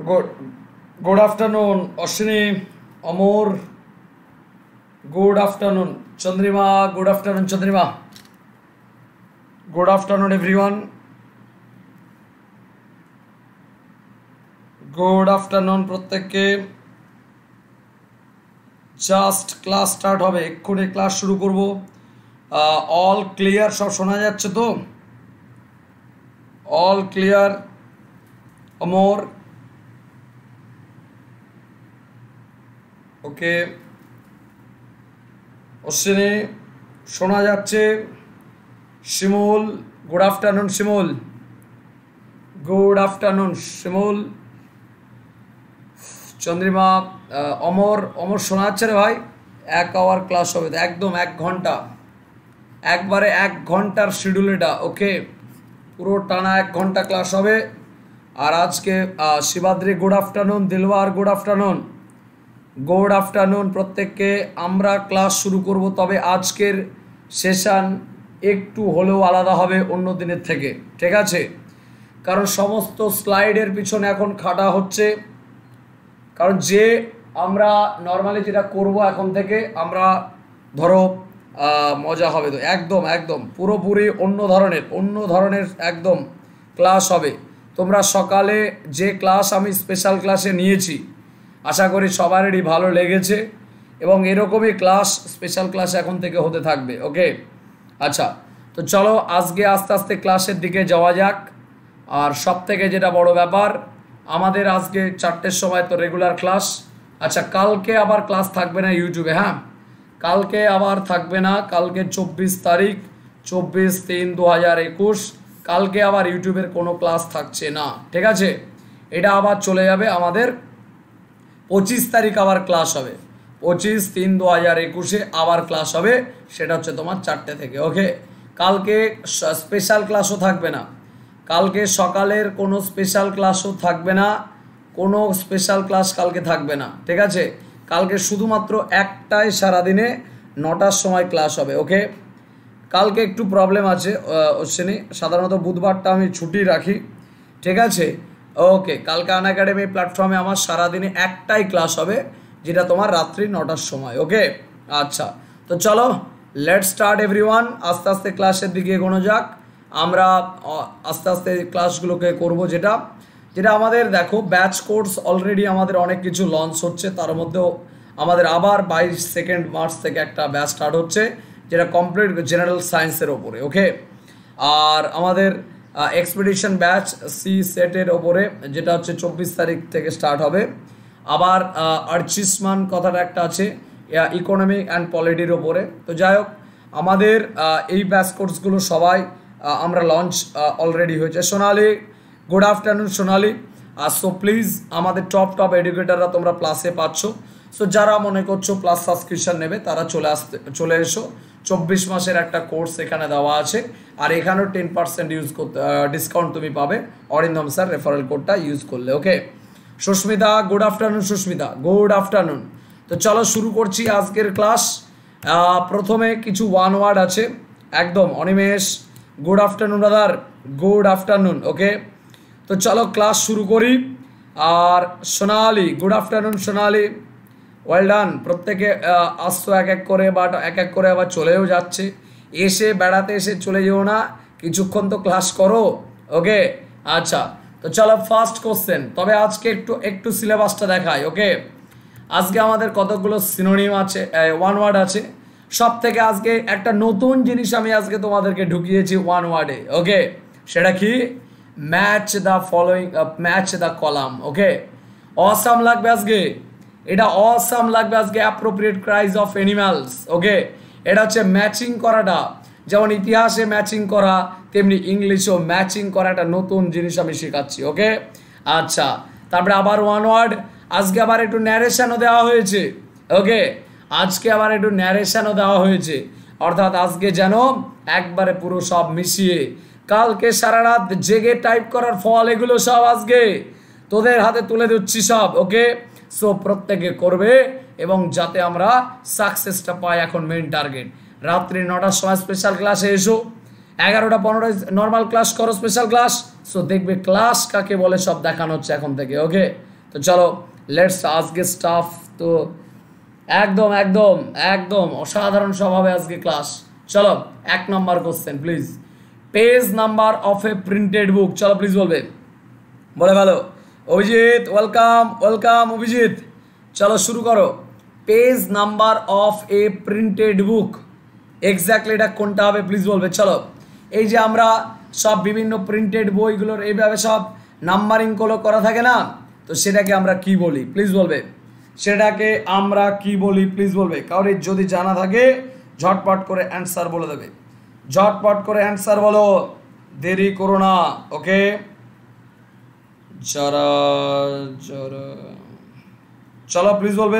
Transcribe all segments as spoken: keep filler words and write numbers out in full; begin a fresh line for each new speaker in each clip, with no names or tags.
Good, good afternoon, Ashwini, Amor. Good afternoon, Chandrima. Good afternoon, Chandrima. Good afternoon, everyone. Good afternoon, প্রত্যেককে। Just class start হবে, এক্ষুনি class শুরু করব। All clear, সব শোনা যাচ্ছে তো? All clear, Amar? Okay, Ashwini শোনা যাচ্ছে? Shimul, good afternoon Shimul. Good afternoon Shimul. Chandrima, Amar, Amar শোনা যাচ্ছে রে ভাই? এক আওয়ার ক্লাস হবে, একদম এক ঘন্টা, একবারে এক ঘন্টার শিডিউল এটা। ওকে, পুরো টানা এক ঘন্টা ক্লাস হবে। আর আজকে Shibadri good afternoon, Dilwar good afternoon, good afternoon প্রত্যেককে। আমরা ক্লাস শুরু করব, তবে আজকের সেশন একটু হলেও আলাদা হবে অন্য দিনের থেকে, ঠিক আছে? কারণ সমস্ত স্লাইডের পিছনে এখন খাটা হচ্ছে। কারণ যে আমরা নর্মালি যেটা করব এখন থেকে, আমরা ধরো মজা হবে তো, একদম একদম পুরোপুরি অন্য ধরনের অন্য ধরনের একদম ক্লাস হবে। তোমরা সকালে যে ক্লাস আমি স্পেশাল ক্লাসে নিয়েছি, আশা করি সবারই ভালো লেগেছে, এবং এরকমই ক্লাস স্পেশাল ক্লাস এখন থেকে হতে থাকবে। ওকে, আচ্ছা, তো চলো আজকে আস্তে আস্তে ক্লাসের দিকে যাওয়া যাক। আর সব থেকে যেটা বড় ব্যাপার, আমাদের আজকে চারটের সময় তো রেগুলার ক্লাস। আচ্ছা, কালকে আবার ক্লাস থাকবে না ইউটিউবে। হ্যাঁ, কালকে আবার থাকবে না। কালকে চব্বিশ তারিখ, চব্বিশ তিন দু হাজার একুশ কালকে আবার ইউটিউবের কোনো ক্লাস থাকছে না, ঠিক আছে? এটা আবার চলে যাবে আমাদের পঁচিশ তারিখ আবার ক্লাস হবে। পঁচিশ তিন দু হাজার একুশে আবার ক্লাস হবে, সেটা হচ্ছে তোমার চারটে থেকে। ওকে, কালকে স্পেশাল ক্লাসও থাকবে না, কালকে সকালের কোনো স্পেশাল ক্লাসও থাকবে না, কোনো স্পেশাল ক্লাস কালকে থাকবে না, ঠিক আছে? কালকে শুধুমাত্র একটাই সারাদিনে নটার সময় ক্লাস হবে। ওকে, কালকে একটু প্রবলেম আছে অশ্বিনী, সাধারণত বুধবারটা আমি ছুটি রাখি, ঠিক আছে? ওকে, কালকে আনএকাডেমি প্ল্যাটফর্মে আমার সারাদিনে একটাই ক্লাস হবে, যেটা তোমার রাত্রি নটার সময়। ওকে, আচ্ছা, তো চলো লেটস স্টার্ট এভরিওয়ান। আস্তে আস্তে ক্লাসের দিকে এগোনো যাক। আমরা আস্তে আস্তে ক্লাসগুলোকে করব, যেটা যেটা আমাদের দেখো ব্যাচ কোর্স অলরেডি আমাদের অনেক কিছু লঞ্চ হচ্ছে। তার মধ্যেও আমাদের আবার বাইশ সেকেন্ড মার্চ থেকে একটা ব্যাচ স্টার্ট হচ্ছে, যেটা কমপ্লিট জেনারেল সায়েন্সের ওপরে। ওকে, আর আমাদের এক্সপিডিশন ব্যাচ সি সেটের ওপরে, যেটা হচ্ছে চব্বিশ তারিখ থেকে স্টার্ট হবে। আবার আর্চিসমান কথাটা একটা আছে, ইকোনমিক অ্যান্ড পলিটির ওপরে। তো যাই হোক, আমাদের এই ব্যাচ কোর্সগুলো সবাই আমরা লঞ্চ অলরেডি হয়েছে। Sonali, good afternoon Sonali. আর সো প্লিজ, আমাদের টপ টপ এডুকেটাররা তোমরা প্লাসে পাচ্ছ। সো যারা মনে করছো প্লাস সাবস্ক্রিপশন নেবে, তারা চলে আসতে চলে এসো। চব্বিশ মাসের একটা কোর্স এখানে দেওয়া আছে, আর এখানেও টেন পার্সেন্ট ইউজ করতে ডিসকাউন্ট তুমি পাবে অরিন্দম স্যার রেফারেল কোডটা ইউজ করলে। Okay, Susmita, good afternoon Susmita, good afternoon. তো চলো শুরু করছি আজকের ক্লাস। প্রথমে কিছু ওয়ান ওয়ার্ড আছে একদম। Animesh, good afternoon brother, good afternoon. Okay, তো চলো ক্লাস শুরু করি। আর Sonali, good afternoon Sonali, well done. প্রত্যেকে আসতো এক এক করে, বাট এক এক করে আবার চলেও যাচ্ছে। এসে বেড়াতে এসে চলে যেও না, কিছুক্ষণ তো ক্লাস করো। ওকে, আচ্ছা, তো চলো ফার্স্ট কোশ্চেন। তবে আজকে একটু একটু সিলেবাসটা দেখাই। ওকে, আজকে আমাদের কতগুলো সিনোনিম আছে, ওয়ান ওয়ার্ড আছে। সব থেকে আজকে একটা নতুন জিনিস আমি আজকে তোমাদেরকে ঢুকিয়েছি ওয়ান ওয়ার্ডে। ওকে, সেটা কি? Match the following, match the column. Okay, awesome লাগবে আজকে, এটা অসাম লাগবে আজকে। Appropriate cries of animals. Okay, এটা হচ্ছে ম্যাচিং করাটা, যেমন ইতিহাসে ম্যাচিং করা, তেমনি ইংলিশেও ম্যাচিং করা একটা নতুন জিনিস আমি শেখাচ্ছি। ওকে, আচ্ছা, তারপরে আবার ওয়ান ওয়ার্ড। আজকে আবার একটু ন্যারেশনও দেওয়া হয়েছে। ওকে, আজকে আবার একটু ন্যারেশনও দেওয়া হয়েছে, অর্থাৎ আজকে যেন একবারে পুরো সব মিশিয়ে, কালকে সারা রাত জেগে টাইপ করার ফল এগুলো সব আজকে তোদের হাতে তুলে দিচ্ছি সব। ওকে, সো প্রত্যেকে করবে, এবং যাতে আমরা সাকসেসটা পাই, এখন মেইন টার্গেট। রাত্রি নটার সময় স্পেশাল ক্লাসে এসো, এগারোটা পনেরোটায় নর্মাল ক্লাস করো, স্পেশাল ক্লাস। সো দেখবে ক্লাস কাকে বলে সব দেখানো হচ্ছে এখন থেকে। ওকে, তো চলো লেটস আজকে স্টাফ তো একদম একদম একদম অসাধারণ সব হবে আজকে ক্লাস। চলো এক নম্বর question please, page number of a printed book. চলো প্লিজ বলবে, বলে ভালো। Abhijit welcome welcome Abhijit. চলো শুরু করো। Page number of a printed book exactly এটা কোনটা হবে প্লিজ বলবে। চলো এই যে আমরা সব বিভিন্ন প্রিন্টেড বইগুলোর এইভাবে সব নাম্বারিংগুলো করা থাকে না, তো সেটাকে আমরা কি বলি প্লিজ বলবে, সেটাকে আমরা কি বলি প্লিজ বলবে। কারণ যদি জানা থাকে ঝটপট করে অ্যান্সার বলে দেবে, ঝটপট করে অ্যান্সার বলো, দেরি করো না। ওকে যারা যারা চলো প্লিজ বলবে।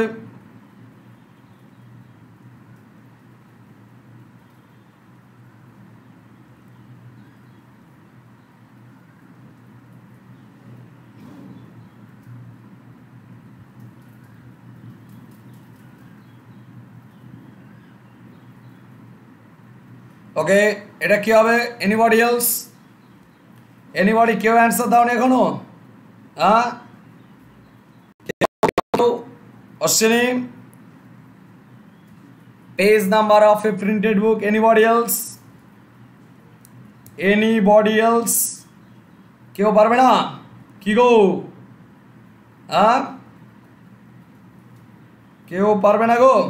ওকে এটা কি হবে? Anybody else? এনিবডি কেউ অ্যান্সার দাও না এখনো? হ্যাঁ Ashwini, page number of a printed book. Anybody else? Anybody else? কেউ পারবে না? কি গো? হ্যাঁ কেউ পারবে না গো?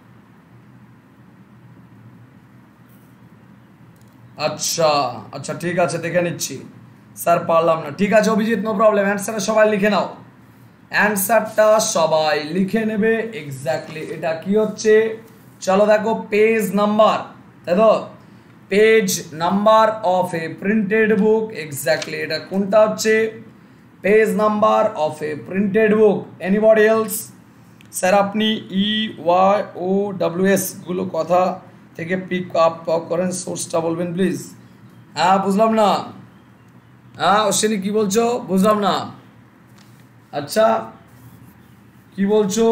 আচ্ছা আচ্ছা ঠিক আছে দেখে নিচ্ছি, স্যার পারলাম না। ঠিক আছে অভিজিৎ নো প্রবলেম, অ্যান্সারটা সবাই লিখে নাও, অ্যান্সারটা সবাই লিখে নেবে। এক্স্যাক্টলি এটা কি হচ্ছে? চলো দেখো পেজ নাম্বার, তাই তো page number of a printed book, exactly এটা কোনটা হচ্ছে? Page number of a printed book. Anybody else? Sir আপনি E Y O W S গুলো কথা থেকে পিক আপ করেন, সোর্সটা বলবেন প্লিজ। হ্যাঁ বুঝলাম না। হ্যাঁ অশ্বিনী কি বলছো? বুঝলাম না। আচ্ছা কি বলছো?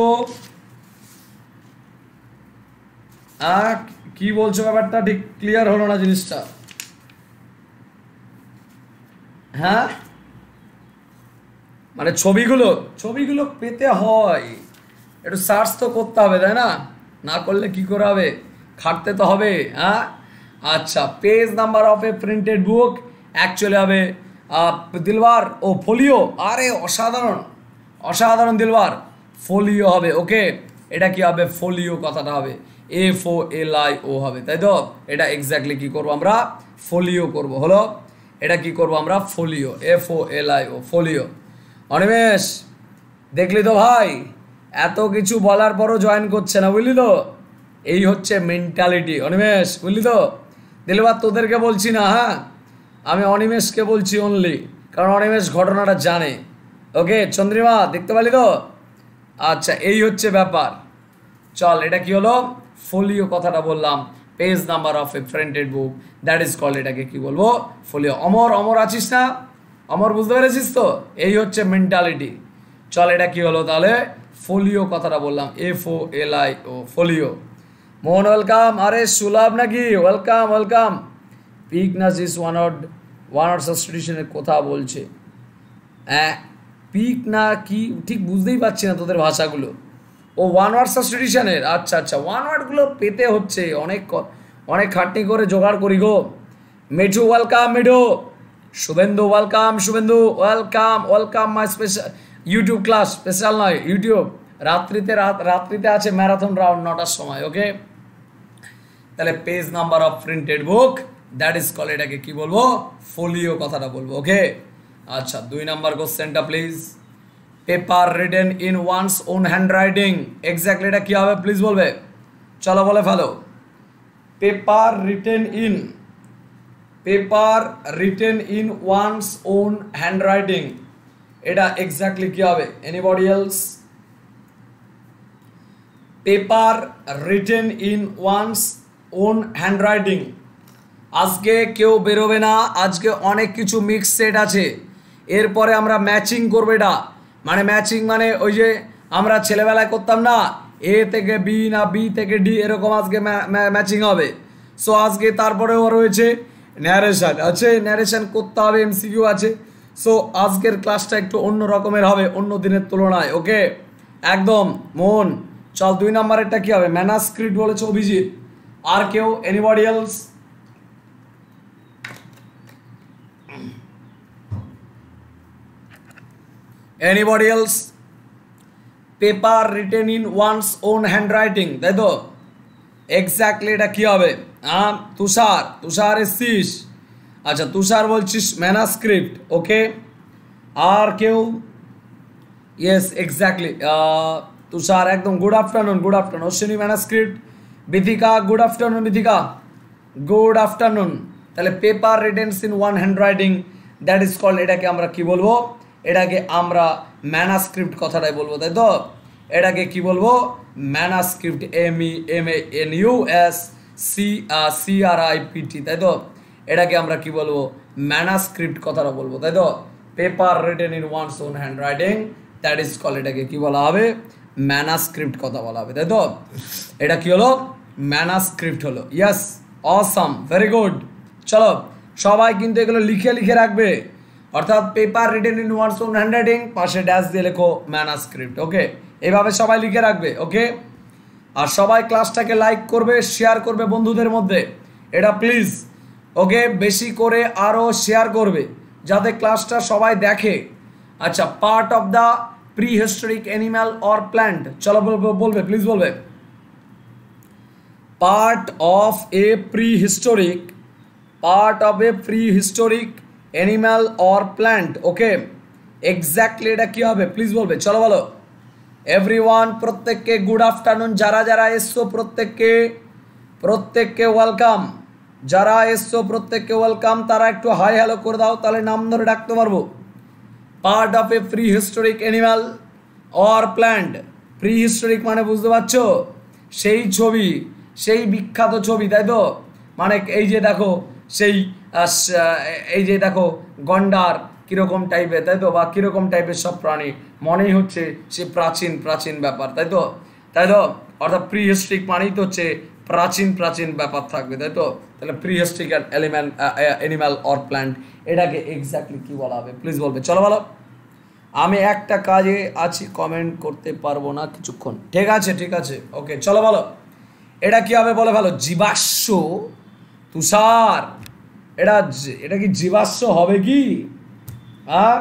হ্যাঁ কি বলছো ব্যাপারটা ঠিক ক্লিয়ার হলো না জিনিসটা। হ্যাঁ মানে ছবিগুলো ছবিগুলো পেতে হয় একটু সার্চ তো করতে হবে তাই না, না করলে কি করে হবে, খাটতে তো হবে। হ্যাঁ আচ্ছা page number of a printed book actually হবে দিলবার ও ফোলিও। আরে অসাধারণ অসাধারণ দিলবার, ফোলিও হবে। ওকে এটা কি হবে? ফোলিও কথাটা হবে, এফ ও এল আই ও হবে, তাই তো? এটা এক্স্যাক্টলি কি করবো আমরা? ফোলিও করব। হলো এটা কি করবো আমরা? Folio, F O L I O, folio. Animesh দেখলি তো ভাই, এত কিছু বলার পরও জয়েন করছে না, বুঝলি তো? এই হচ্ছে মেন্টালিটি অনিমেষ, বুঝলি তো? দিলবার তোদেরকে বলছি না, হ্যাঁ আমি অনিমেষকে বলছি অনলি, কারণ অনিমেষ ঘটনাটা জানে। ওকে চন্দ্রিমা দেখতে পালি তো? আচ্ছা এই হচ্ছে ব্যাপার। চল এটা কি হলো? ফোলিও কথাটা বললাম, page number of a printed book, that is called, এটাকে কি বলবো? ফোলিও। অমর অমর আছিস না? অমর বুঝতে পেরেছিস তো? এই হচ্ছে মেন্টালিটি। চল এটা কি হলো তাহলে? ফোলিও কথাটা বললাম, F O L I O, folio. Mohan welcome. আরে সুলভ নাকি? Welcome welcome. পিক নাসিস ওয়ান ওয়ার্ড ওয়ান ওয়ার্ড সাবস্টিটিউশনের কথা বলছে। হ্যাঁ পিক না কি ঠিক বুঝতেই পারছি না তোদের ভাষাগুলো। ও ওয়ান ওয়ার্ড সাবস্টিটিউশনের, আচ্ছা আচ্ছা ওয়ান ওয়ার্ডগুলো পেতে হচ্ছে, অনেক অনেক খাটনি করে জোগাড় করি গো। Methu welcome Methu. Subhendu welcome Subhendu. Welcome welcome my special YouTube class, special নয় ইউটিউব, রাত্রিতে রাত রাত্রিতে আছে ম্যারাথন রাউন্ড নটার সময়। ওকে তাহলে page number of printed book that is call, এটাকে কি বলবো? ফোলিও কথাটা বলবো। ওকে আচ্ছা দুই নাম্বার কোশ্চেনটা please, paper written in one's own hand writing, exactly এটা কি হবে প্লিজ বলবে। চলো বলে ফেলো। Paper written in, paper written in one's own hand writing, এটা এক্স্যাক্টলি কি হবে? Anybody else? Paper written in one's own hand writing. আজকে কেউ বেরোবে না, আজকে অনেক কিছু মিক্স সেট আছে, এরপরে আমরা ম্যাচিং করবো। এটা মানে ম্যাচিং মানে ওই যে আমরা ছেলেবেলায় করতাম না, এ থেকে বি না বি থেকে ডি, এরকম আজকে ম্যাচিং হবে। সো আজকে তারপরেও রয়েছে ন্যারেশন আছে, ন্যারেশন করতে হবে, এমসিকিউ আছে। সো আজকের ক্লাসটা একটু অন্য রকমের হবে অন্য দিনের তুলনায়। ওকে, একদম মন চল। দুই নাম্বারেরটা কি হবে? ম্যানাস্ক্রিপ্ট বলেছে অভিজিৎ। আর কেউ? Anybody else? Anybody else? Paper written in one's own handwriting, তাই তো? এক্স্যাক্টলি এটা কি হবে? হ্যাঁ তুষার, তুষার এসছিস? আচ্ছা তুষার বলছিস ম্যানাস্ক্রিপ্ট। ওকে, আর কেউ? ইয়েস এক্স্যাক্টলি তুষার, একদম good afternoon, good afternoon. Ashwini manuscript. Bithika good afternoon, Bithika good afternoon. তাহলে paper writtens in one handwriting, that is called, এটাকে আমরা কি বলবো? এটাকে আমরা ম্যানাস্ক্রিপ্ট কথাটাই বলবো, তাই তো? এটাকে কি বলবো? Manuscript, M E M A N U S C C R I P T, তাই তো? এটাকে আমরা কি বলবো? ম্যানাস্ক্রিপ্ট কথাটা বলবো, তাই তো? Paper written in one's own handwriting, that is called, এটাকে কি বলা হবে? ম্যানাস্ক্রিপ্ট কথা বলা হবে, তাই তো? এটা কি হলো? ম্যানাস্ক্রিপ্ট হলো। Yes, awesome, very good. চলো সবাই কিন্তু এগুলো লিখে লিখে রাখবে, অর্থাৎ paper written in one's own handwriting, পাশে ড্যাশ দিয়ে লেখো ম্যানাস্ক্রিপ্ট। ওকে, এইভাবে সবাই লিখে রাখবে। ওকে, আর সবাই ক্লাসটাকে লাইক করবে, শেয়ার করবে বন্ধুদের মধ্যে, এটা প্লিজ। ওকে, বেশি করে আরও শেয়ার করবে যাতে ক্লাসটা সবাই দেখে। আচ্ছা, part of the prehistoric animal or plant, চলো বলবে, প্লিজ বলবে। Part of a prehistoric, part of a prehistoric animal or plant. Okay, exactly এটা কি হবে? প্লিজ বলবে, চলো বলো। এভরিওয়ান, প্রত্যেককে গুড আফটারনুন। যারা যারা এসছো প্রত্যেককে প্রত্যেককে ওয়েলকাম। যারা এসছো প্রত্যেককে ওয়েলকাম। তারা একটু হাই হ্যালো করে দাও, তাহলে নাম ধরে ডাকতে পারবো। Part of a prehistoric animal or plant. Prehistoric মানে বুঝতে পারছো? সেই ছবি, সেই বিখ্যাত ছবি, তাই তো? মানে এই যে দেখো সেই এই যে দেখো গন্ডার কীরকম টাইপের, তাই তো? বা কীরকম টাইপের সব প্রাণী, মনেই হচ্ছে সে প্রাচীন প্রাচীন ব্যাপার, তাই তো? তাই তো? অর্থাৎ প্রি হিস্ট্রিক মানেই তো হচ্ছে প্রাচীন প্রাচীন ব্যাপার থাকবে, তাই তো? তাহলে prehistoric element animal or plant, এটাকে এক্স্যাক্টলি কী বলা হবে? প্লিজ বলবে, চলো বলো। আমি একটা কাজে আছি, কমেন্ট করতে পারবো না কিছুক্ষণ। ঠিক আছে ঠিক আছে, ওকে, চলো বলো। এটা কি হবে বলে ভালো? জীবাশ্ম। তুষার, এটা এটা কি জীবাশ্ম হবে কি? হ্যাঁ,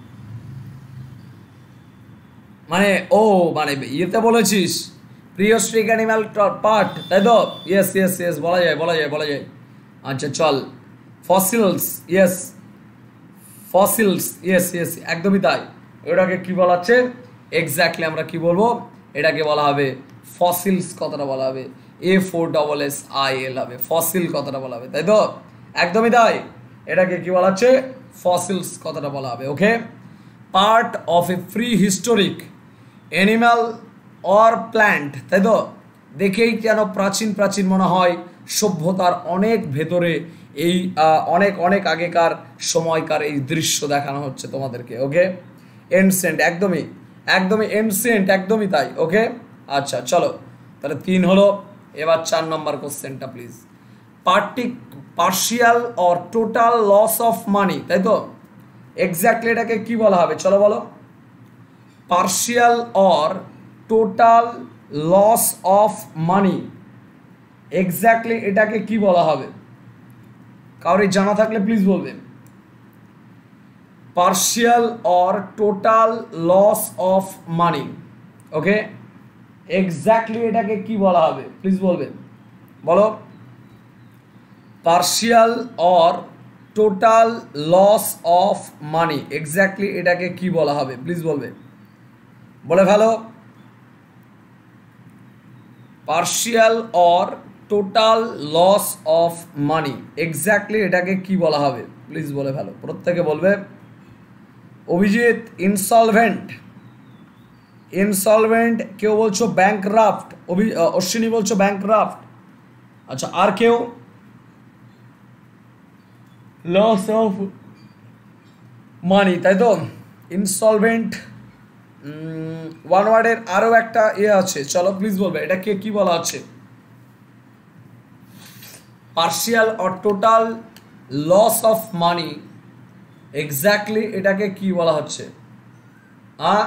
মানে ও মানে ইয়েতে বলেছিস প্রিহিস্টরিক অ্যানিম্যাল পার্ট, তাই তো? ইয়েস ইয়েস ইয়েস, বলা যায় বলা যায় বলা যায়। আচ্ছা চল, fossils, yes fossils, yes yes, একদমই তাই। এটাকে কি বলা হচ্ছে? এক্স্যাক্টলি আমরা কি বলবো? এটাকে বলা হবে ফসিলস কথাটা বলা হবে। A four double S I L হবে, ফসিল কথাটা বলা হবে, তাই তো? একদমই তাই। এটাকে কি বলা হচ্ছে? ফসিলস কথাটা বলা হবে। Okay, part of a prehistoric animal or plant, তাই তো? দেখেই কেন প্রাচীন প্রাচীন মনে হয়, সভ্যতার অনেক ভেতরে এই অনেক অনেক আগেকার সময়কার এই দৃশ্য দেখানো হচ্ছে তোমাদেরকে। ওকে, এনসেন্ট, একদমই একদমই এনসেন্ট, একদমই তাই। ওকে, আচ্ছা চলো, তাহলে তিন হলো। এবার চার নম্বর কোশ্চেনটা প্লিজ। পার্টিক partial or total loss of money, তাই তো? এক্স্যাক্টলি এটাকে কি বলা হবে? চলো বলো। Partial or total loss of money, exactly এটাকে কি বলা হবে? কাউরি জানা থাকলে প্লিজ বলবেন। Partial or total loss of money, okay, exactly এটাকে কি বলা হবে? প্লিজ বলবেন, বলো। Partial or total loss of money, exactly এটাকে কি বলা হবে? প্লিজ বলবে, বলে ফেলো। Partial or total loss of money, exactly এটাকে কি বলা হবে? প্লিজ বলে ফেলো, প্রত্যেকে বলবে। Abhijit insolvent, insolvent. কেউ বলছো ব্যাংকরাফট, অভি অশ্বিনী বলছো ব্যাংকরাফট। আচ্ছা, আর কেউ? লস অফ মানি, তাই তো? ইনসলভেন্ট। ওয়ান ওয়ার্ডের আরও একটা ইয়ে আছে, চলো প্লিজ বলবে, এটাকে কি বলা আছে? Partial or total loss of money, exactly এটাকে কি বলা হচ্ছে? আ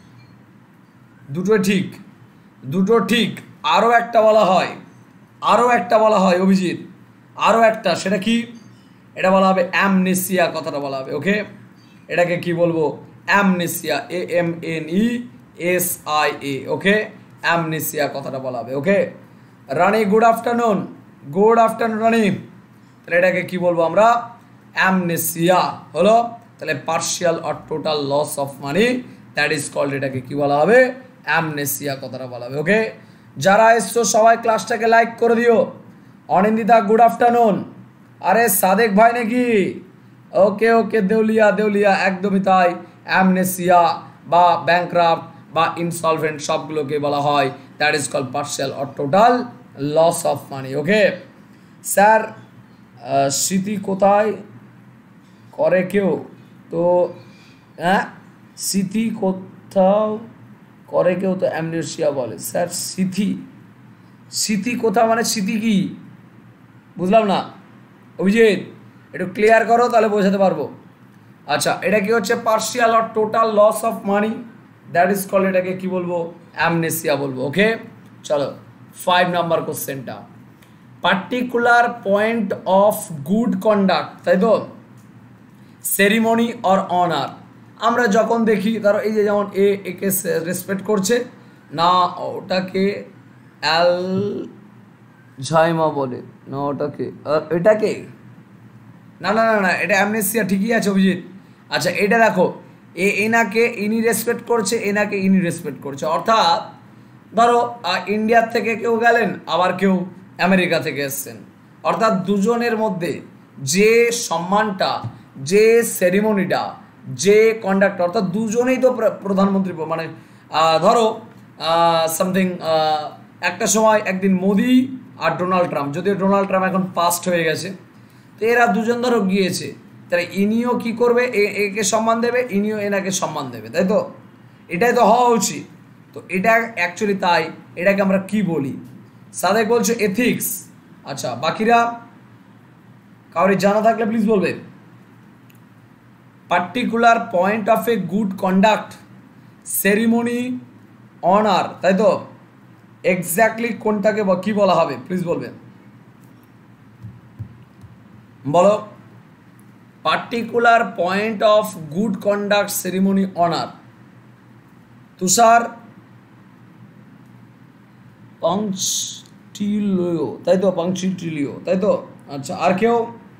দুটো ঠিক, দুটো ঠিক। আরও একটা বলা হয়, আরও একটা বলা হয় অভিজিৎ, আরও একটা, সেটা কি? এটা বলা হবে অ্যামনেসিয়া, কথাটা বলা হবে। ওকে, এটাকে কি বলবো? Amnesia, A M N E S I A. Okay, amnesia কথাটা বলা হবে। Okay Rani, good afternoon. Good afternoon Rani. তাহলে এটাকে কি বলবো আমরা? অ্যামনেসিয়া হলো। তাহলে partial or total loss of money, that is called, এটাকে কি বলা হবে? অ্যামনেসিয়া কথাটা বলা হবে। ওকে, যারা এসছো সবাই ক্লাসটাকে লাইক করে দিও। Anindita good afternoon. আরে সাদেক ভাই নাকি? ওকে ওকে, দেউলিয়া দেউলিয়া, একদমই তাই। অ্যামনেসিয়া বা ব্যাংক্রাফট বা ইনসলভেন্ট সবগুলোকে বলা হয় that is called partial or total loss of money. Okay sir, Smriti কোথায় করে কেউ? তো হ্যাঁ, স্মৃতি কোথাও করে কেউ তো অ্যামনেসিয়া বলে। স্যার স্মৃতি, স্মৃতি কোথাও মানে স্মৃতি কি বুঝলাম না অভিজিৎ, একটু ক্লিয়ার করো তাহলে বোঝাতে পারবো। আচ্ছা, এটা কি হচ্ছে? Partial or total loss of money, that is called, এটাকে কি বলবো? অ্যামনেসিয়া বলবো। ওকে চলো ফাইভ নাম্বার কোশ্চেনটা, particular point of good conduct, তাই তো? সেরিমনি অর অনার, আমরা যখন দেখি ধরো এই যে যেমন এ একে রেসপেক্ট করছে না, ওটাকে অ্যাল ঝাইমা বলে না, ওটাকে এটাকে না না না না এটা অ্যামনেসিয়া ঠিকই আছে অভিজিৎ। আচ্ছা এটা দেখো, এ এনাকে ইনি রেসপেক্ট করছে, এনাকে ইনি রেসপেক্ট করছে, অর্থাৎ ধরো ইন্ডিয়ার থেকে কেউ গেলেন, আবার কেউ আমেরিকা থেকে এসছেন, অর্থাৎ দুজনের মধ্যে যে সম্মানটা, যে সেরিমনিটা, যে কন্ডাক্ট, অর্থাৎ দুজনেই তো প্রধানমন্ত্রী, মানে ধরো সামথিং একটা সময় একদিন মোদি আর ডোনাল্ড ট্রাম্প, যদিও ডোনাল্ড ট্রাম্প এখন পাস্ট হয়ে গেছে, তো এরা দুজন ধরো গিয়েছে, তাহলে ইনিও কি করবে? একে সম্মান দেবে, ইনিও এনাকে সম্মান দেবে, তাই তো? এটাই তো হওয়া উচিত। তো এটা অ্যাকচুয়ালি তাই, এটাকে আমরা কি বলি? সাদেক বলছো এথিক্স। আচ্ছা বাকিরা কাউরি জানা থাকলে প্লিজ বলবে। Particular point of a good conduct, ceremony, honour, তাই তো? এক্স্যাক্টলি কোনটাকে কি বলা হবে প্লিজ বলবে, বলো। Particular point of good conduct, ceremony, honour. Tushar punctilio, তাই তো? পাংচটিলিও, তাই তো? আচ্ছা আর কেউ?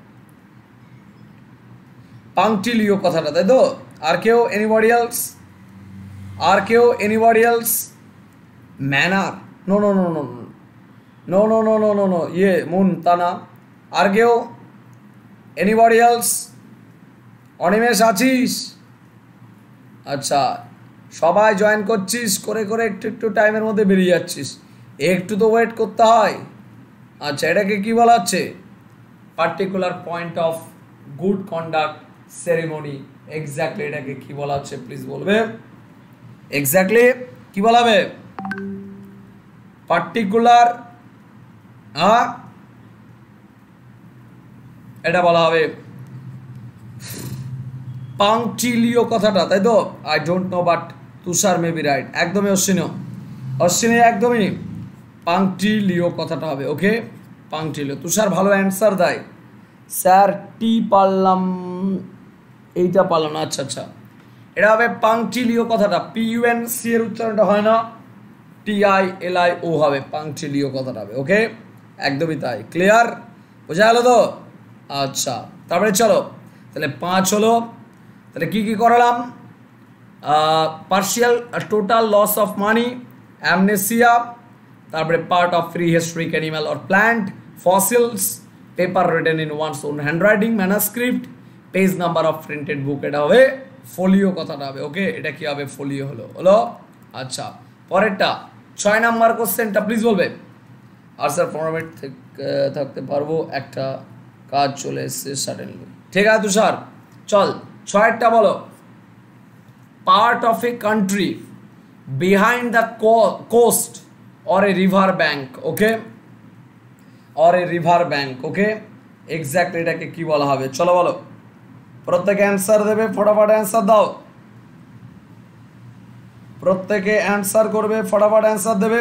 পাংটিলিও কথাটা, তাই তো? আর কেউ? Anybody else? আর কেউ? Anybody else? Manner, no no no no no no no no no no ইয়ে মুন, তা না। আর কেউ? Anybody else? অনিমেষ আছিস? আচ্ছা সবাই জয়েন করছিস, করে করে একটু একটু টাইমের মধ্যে বেরিয়ে যাচ্ছিস, একটু তো ওয়েট করতে হয়। আচ্ছা এটাকে কি বলা হচ্ছে? Particular point of good conduct, ceremony, exactly এটাকে কি বলা হচ্ছে প্লিজ বলবে। এক্স্যাক্টলি কি বলা হবে? পার্টিকুলার, হ্যাঁ এটা বলা হবে পাংটিলিও কথাটা, তাই তো? I don't know but Tushar may be right, একদমই অশ্বিনী, অশ্বিনী একদমই পাংটিলিও কথাটা হবে। ওকে পাংটিলিও, তুষার ভালো অ্যান্সার দেয়। স্যার টি পারলাম, এইটা পারলাম না। আচ্ছা আচ্ছা এটা হবে পাংটিলিও কথাটা, পি ইউ এন সি এর উচ্চারণটা হয় না, টি আই এল আই ও হবে, পাংটিলিও কথাটা হবে। ওকে একদমই তাই, ক্লিয়ার, বোঝা গেল তো? আচ্ছা তারপরে চলো, তাহলে পাঁচ হলো, তাহলে কি কি করালাম? Partial total loss of money, amnesia, তারপরে part of prehistoric animal or plant, fossils, paper written in one's own handwriting, manuscript, page number of printed book, এটা হবে ফোলিও কথাটা হবে। ওকে এটা কি হবে? ফোলিও হলো হলো আচ্ছা পরেরটা ছয় নাম্বার কোশ্চেনটা প্লিজ বলবে। আর স্যার পনেরো মিনিট থাকতে পারবো, একটা কাজ চলে এসছে সাডেনলি। ঠিক আছে তুষার, চল ছয়টা বলো। Part of a country behind the coast or a river bank, okay, or a river bank, okay exactly এটাকে কি বলা হবে? চলো বলো। প্রত্যেকে অ্যান্সার দেবে, ফটাফট অ্যান্সার দাও। প্রত্যেকে অ্যান্সার করবে, ফটাফট অ্যান্সার দেবে।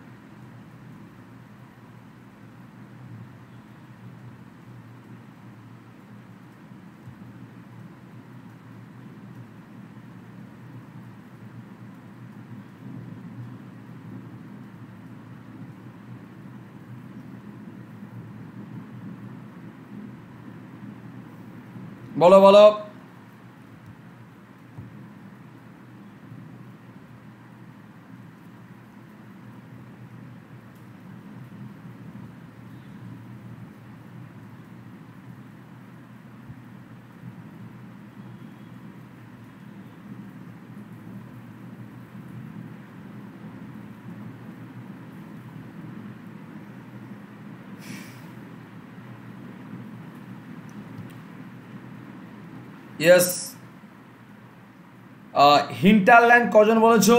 বলো বলো। ইয়েস, হিন্টারল্যান্ড কজন বলেছো?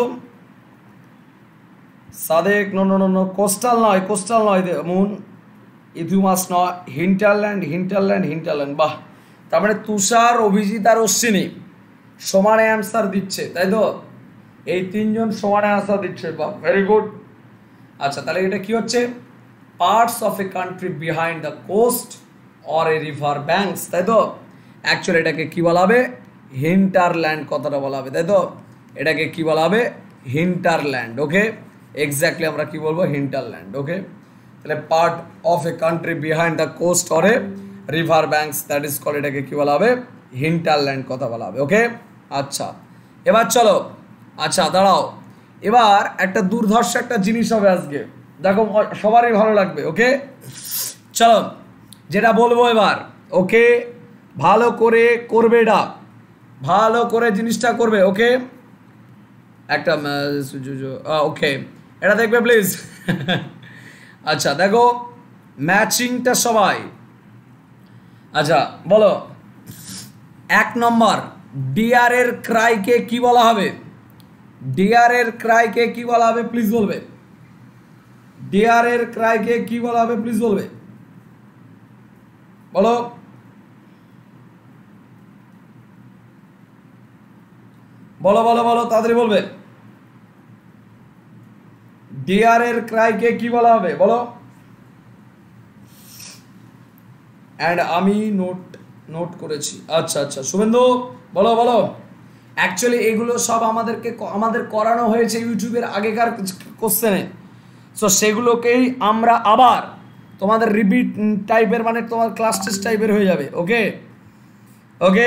Sadek, no no no no, coastal নয়, কোস্টাল নয় মুন, ইথিউমাস নয়, হিন্টারল্যান্ড হিন্টারল্যান্ড হিন্টারল্যান্ড। বাহ, তার মানে তুষার, অভিজিৎ আর অশ্বিনী সমানে অ্যান্সার দিচ্ছে, তাই তো? এই তিনজন সমানে অ্যান্সার দিচ্ছে, বাহ, ভেরি গুড। আচ্ছা, তাহলে এটা কি হচ্ছে? Parts of a country behind the coast or a river banks, তাই তো? অ্যাকচুয়ালি এটাকে কি বলা হবে? হিন্টারল্যান্ড কথাটা বলা হবে, তাই তো? এটাকে কি বলা হবে? হিন্টারল্যান্ড। ওকে, এক্স্যাক্টলি আমরা কি বলবো? হিন্টারল্যান্ড। ওকে, তাহলে part of a country behind the coast or a river banks, that is call, এটাকে কি বলা হবে? হিন্টারল্যান্ড কথা বলা হবে। ওকে, আচ্ছা এবার চলো, আচ্ছা দাঁড়াও, এবার একটা দুর্ধর্ষ একটা জিনিস হবে আজকে, দেখো সবারই ভালো লাগবে। ওকে চলো, যেটা বলবো এবার, ওকে ভালো করে করবে, এটা ভালো করে জিনিসটা করবে। ওকে, একটা ওকে এটা দেখবে প্লিজ। আচ্ছা দেখো ম্যাচিংটা সবাই। আচ্ছা বলো, এক নম্বর, ডিয়ার এর ক্রাইকে কি বলা হবে? ডিয়ার এর ক্রাইকে কি বলা হবে প্লিজ বলবে। ডিয়ার এর ক্রাইকে কি বলা হবে প্লিজ বলবে, বলো। বলো বলো বলো, তাড়াতাড়ি বলবে। ডিয়ার এর ক্রাইকে কি বলা হবে বলো। অ্যান্ড আমি নোট নোট করেছি। আচ্ছা আচ্ছা শুভেন্দু বলো বলো। অ্যাকচুয়ালি এগুলো সব আমাদেরকে আমাদের করানো হয়েছে ইউটিউবের আগেকার কোশ্চেনে, সো সেগুলোকেই আমরা আবার তোমাদের রিপিট টাইপের, মানে তোমার ক্লাস টেস্ট টাইপের হয়ে যাবে। ওকে ওকে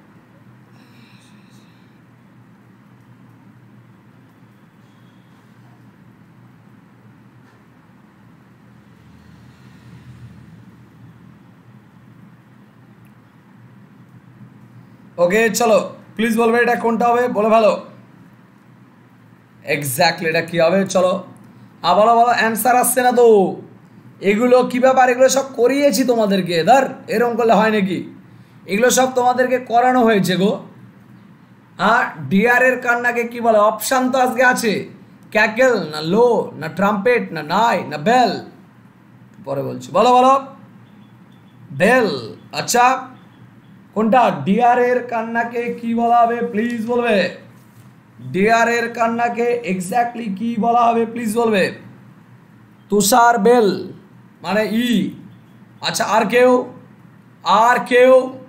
ওকে চলো প্লিজ বলবে এটা কোনটা হবে, বলে ভালো। এক্স্যাক্টলি এটা কি হবে চলো, আর বলো বলো, অ্যান্সার আসছে না তো। এগুলো কী ব্যাপার, এগুলো সব করিয়েছি তোমাদেরকে, ধর এরকম করলে হয় নাকি? এগুলো সব তোমাদেরকে করানো হয়েছে গো। আর ডিয়ারের কান্নাকে কি বলে? অপশান তো আজকে আছে, ক্যাকেল না লো না ট্রাম্পেট না নাই না বেল। পরে বলছি, বলো বলো। বেল। আচ্ছা কোনটা? ডিয়ারের কান্নাকে কি বলা হবে প্লিজ বলবে। ডিয়ারের কান্নাকে এক্স্যাক্টলি কি বলা হবে প্লিজ বলবে। তুষার, বেল মানে ই। আচ্ছা আর কেউ, আর কেউ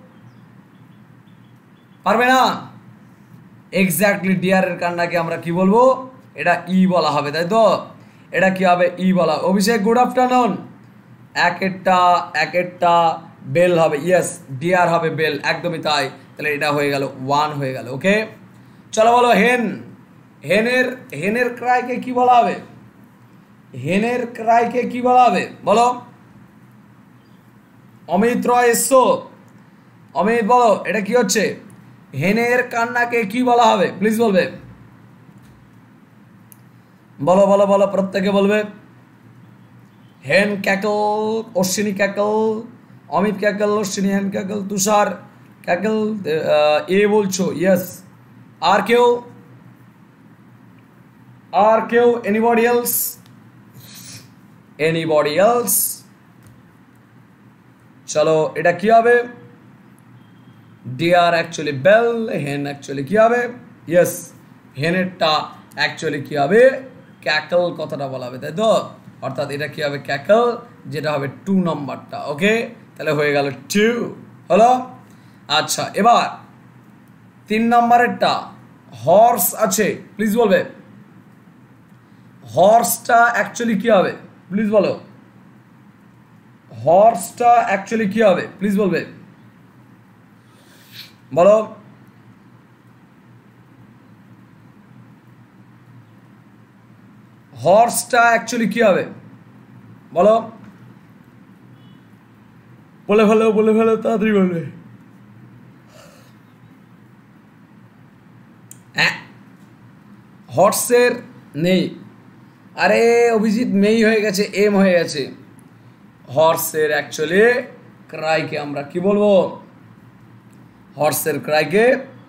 পারবে না? এক্স্যাক্টলি ডিয়ারের কান্নাকে আমরা কি বলবো? এটা ই বলা হবে, তাই তো? এটা কি হবে? ই বলা। Abhishek good afternoon. এক একটা এক একটা বেল হবে, ইয়েস ডিয়ার হবে বেল, একদমই তাই। তাহলে এটা হয়ে গেল ওয়ান হয়ে গেল। ওকে চলো বলো, হেন। হেনের হেনের ক্রাইকে কি বলা হবে? হেনের ক্রাইকে কি বলা হবে বলো। অমিত রয় এসো, অমিত বলো এটা কি হচ্ছে? হেনের কান্নাকে কি বলা হবে প্লিজ বলবে। বলো বলো বলো, প্রত্যেকে বলবে। Hen cackle, Ashwini cackle, Amit cackle, Ashwini hen cackle, তুষার ক্যাকল, এ বলছো ইয়েস। আর কেউ, আর কেউ, এনিবডি এলস, এনিবডি এলস। চলো এটা কি হবে? Dear actually bell, hen actually কী হবে? ইয়েস, হেনেরটা অ্যাকচুয়ালি কী হবে? ক্যাকল কথাটা বলা হবে, তাই তো? অর্থাৎ এটা কী হবে? ক্যাকল, যেটা হবে টু নাম্বারটা। ওকে, তাহলে হয়ে গেল টু, হলো? আচ্ছা, এবার তিন নম্বরেরটা হর্স আছে, প্লিজ বলবে হর্সটা অ্যাকচুয়ালি কী হবে? প্লিজ বলো হর্সটা অ্যাকচুয়ালি কী হবে? প্লিজ বলবে, বলো। হর্সটা অ্যাকচুয়ালি কী হবে? বলো, বলে ফেলো, বলে ফেলো, তাড়াতাড়ি বলবে। হ্যাঁ, হর্সের নেই। আরে অভিজিৎ, মেই হয়ে গেছে, এম হয়ে গেছে। হর্সের অ্যাকচুয়ালি ক্রাইকে আমরা কি বলবো? হর্সের ক্রাইকে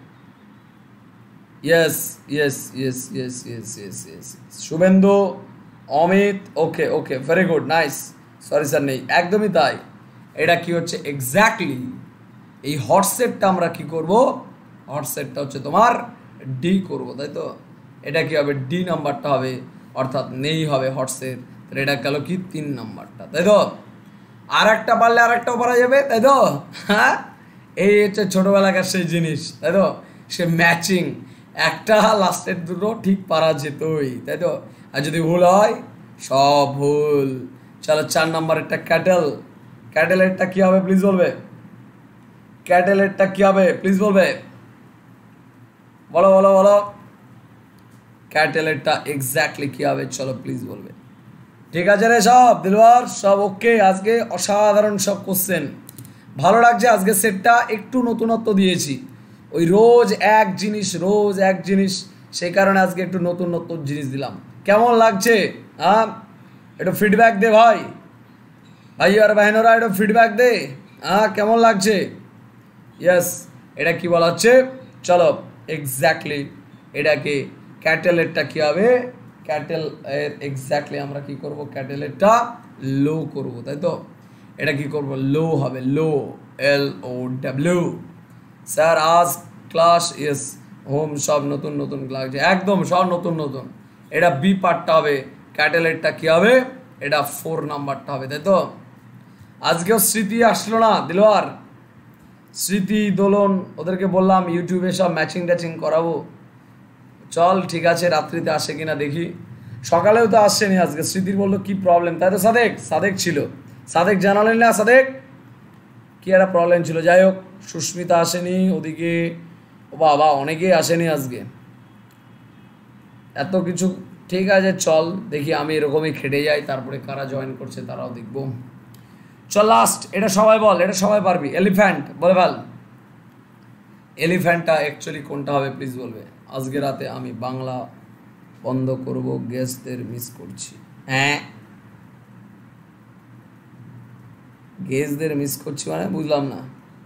yes yes yes yes yes yes yes Shubhendu, Amit, okay okay, very good, nice. Sorry sir, নেই, একদমই তাই। এটা কি হচ্ছে এক্স্যাক্টলি? এই হর্সেরটা আমরা কি করব? হর্সেরটা হচ্ছে তোমার ডি করব, তাই তো? এটা কি হবে? ডি নাম্বারটা হবে, অর্থাৎ নেই হবে হর্সের। তাহলে এটা গেল কি? তিন নাম্বারটা, তাই তো? আর একটা পারলে আর একটাও পারা যাবে, তাই তো? হ্যাঁ, এই হচ্ছে ছোটোবেলাকার সেই জিনিস, তাই তো? সে ম্যাচিং, একটা লাস্টের দুটো ঠিক পারা যেতই, তাই তো? আর যদি ভুল হয় সব ভুল। চলো, চার নম্বরেরটা ক্যাটেল। ক্যাটেলেরটা কী হবে? প্লিজ বলবে। ক্যাটেলেরটা কী হবে? প্লিজ বলবে, বলো বলো বলো। ক্যাটেলেরটা এক্স্যাক্টলি কী হবে? চলো প্লিজ বলবে। ঠিক আছে রে সব দিলওয়ার, সব ওকে। আজকে অসাধারণ সব কোশ্চেন, ভালো লাগছে। আজকে সেটটা একটু নতুনত্ব দিয়েছি, ওই রোজ এক জিনিস, রোজ এক জিনিস, সেই কারণে আজকে একটু নতুন নতুন জিনিস দিলাম। কেমন লাগছে? হ্যাঁ, একটু ফিডব্যাক দে ভাই, ভাই আর বাহিনীরা একটু ফিডব্যাক দে। হ্যাঁ, কেমন লাগছে? ইয়েস, এটা কি বলা হচ্ছে? চলো, এক্স্যাক্টলি এটাকে ক্যাটেলেরটা কী হবে? ক্যাটেল এর এক্স্যাক্টলি আমরা কি করব? ক্যাটেলেরটা লো করব, তাই তো? এটা কি করব? লো হবে, low, L O W. Sir আজ ক্লাস, ইয়েস, হোম, সব নতুন নতুন ক্লাস, একদম সব নতুন নতুন। এটা বি পার্টটা হবে, ক্যাটেলেরটা কী হবে? এটা ফোর নাম্বারটা হবে, তাই তো? আজকেও স্মৃতি আসলো না দিলওয়ার, স্মৃতি, দোলন, ওদেরকে বললাম ইউটিউবে সব ম্যাচিং ট্যাচিং করাবো। চল ঠিক আছে, রাত্রিতে আসে কিনা দেখি। সকালেও তো আসছেনি আজকে, স্মৃতির বললো কি প্রবলেম, তাই তো? সাদেক, সাদেক ছিল, সাদেক জানালেন না? সাদেক কি একটা প্রবলেম ছিল, যাই হোক। সুস্মিতা আসেনি ওদিকে, ও বাবা অনেকেই আসেনি আজকে, এত কিছু। ঠিক আছে, চল দেখি, আমি এরকমই খেটে যাই, তারপরে কারা জয়েন করছে তারাও দেখবো। চল লাস্ট, এটা সবাই বল, এটা সবাই পারবি। এলিফ্যান্ট বলে বল, এলিফ্যান্টটা অ্যাকচুয়ালি কোনটা হবে? প্লিজ বলবে। আজকে রাতে আমি বাংলা বন্ধ করব, গেস্টদের মিস করছি। হ্যাঁ, গেস্টদের মিস করছি মানে বুঝলাম না।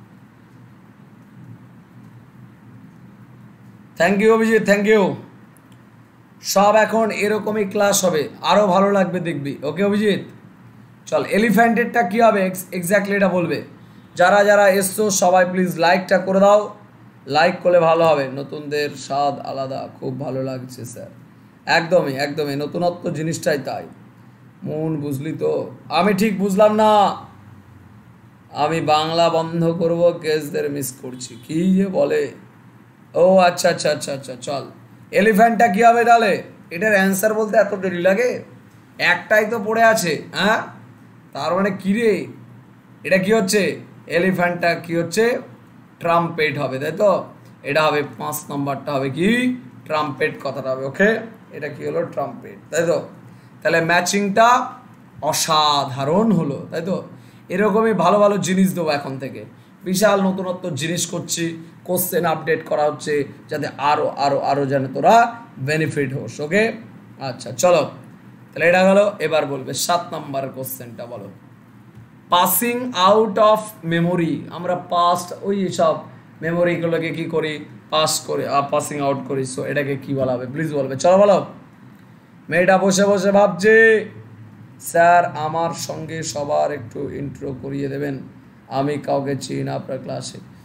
Thank you Abhijit, thank you. সব এখন এরকমই ক্লাস হবে, আরও ভালো লাগবে দেখবি। ওকে অভিজিৎ, চল এলিফ্যান্টেরটা কী হবে এক্স্যাক্টলি এটা বলবে। যারা যারা এসছো সবাই প্লিজ লাইকটা করে দাও, লাইক করলে ভালো হবে। নতুনদের স্বাদ আলাদা, খুব ভালো লাগছে স্যার। একদমই একদমই, নতুনত্ব জিনিসটাই তাই। মন বুঝলি তো? আমি ঠিক বুঝলাম না। আমি বাংলা বন্ধ করব, গেস্টদের মিস করছি, কি যে বলে। ও আচ্ছা আচ্ছা আচ্ছা আচ্ছা, চল এলিফ্যান্টটা কী হবে তাহলে? এটার অ্যান্সার বলতে এত দেরি লাগে? একটাই তো পড়ে আছে। হ্যাঁ, তার মানে কী রে, এটা কি হচ্ছে? এলিফ্যান্টটা কি হচ্ছে? ট্রাম্পেট হবে, তাই তো? এটা হবে পাঁচ নম্বরটা হবে কি? ট্রাম্পেট কথাটা হবে। ওকে, এটা কি হলো? ট্রাম্পেট, তাই তো? তাহলে ম্যাচিংটা অসাধারণ হলো, তাই তো? এরকমই ভালো ভালো জিনিস দেবো এখন থেকে, বিশাল নতুনত্ব জিনিস করছি, কোশ্চেন আপডেট করা হচ্ছে, যাতে আরও আরও আরও যেন তোরা বেনিফিট হোস। ওকে, আচ্ছা চলো, তাহলে এটা গেলো। এবার বলবে সাত নম্বর কোশ্চেনটা বলো। পাসিং আউট অফ মেমোরি, আমরা পাস্ট ওই সব মেমোরিগুলোকে কি করি? পাস করে, পাসিং আউট করি। সো এটাকে কি বলা হবে? প্লিজ বলবে। চলো বলো। মেয়েটা বসে বসে ভাবছে, স্যার আমার সঙ্গে সবার একটু ইন্ট্রো করিয়ে দেবেন, আমি কাউকে চিনি না আপনার ক্লাসে।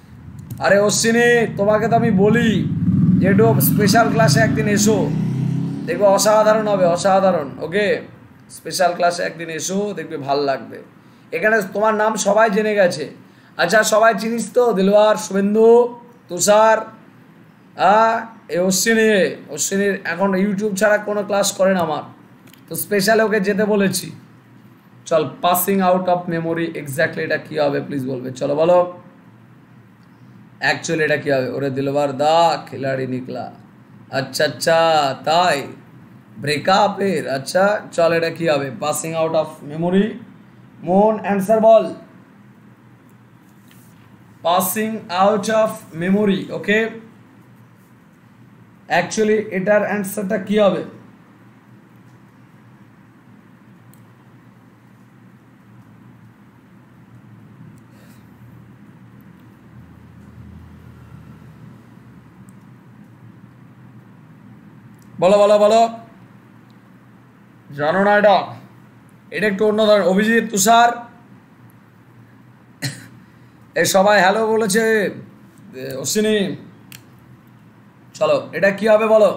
আরে অশ্বিনী, তোমাকে তো আমি বলি যে একটু স্পেশাল ক্লাসে একদিন এসো, দেখবে অসাধারণ হবে, অসাধারণ। ওকে, স্পেশাল ক্লাসে একদিন এসো, দেখবে ভাল লাগবে। এখানে তোমার নাম সবাই জেনে গেছে। আচ্ছা, সবাই চিনিস তো? দিলওয়ার, শুভেন্দু, তুষার, হ্যাঁ, এই অশ্বিনী। অশ্বিনীর এখন ইউটিউব ছাড়া কোনো ক্লাস করে না আমার, তো স্পেশালে ওকে যেতে বলেছি। চল, passing out of memory exactly এটা কী হবে প্লিজ বলবে। চলো বলো অ্যাকচুয়ালি এটা কী হবে। ওরে দিলবার দা খিলাড়ি নিকলা। আচ্ছা আচ্ছা, তাই ব্রেকআপের। আচ্ছা চল, এটা কী হবে? Passing out of memory. Mon answer বল। Passing out of memory. Okay, actually এটার অ্যান্সারটা কী হবে? বলো বলো বলো, জানো না এটা? এটা একটু অন্য ধরনের। অভিজিৎ, তুষার, এই সবাই হ্যালো বলেছে। অশ্বিনী, চলো এটা কি হবে বলো।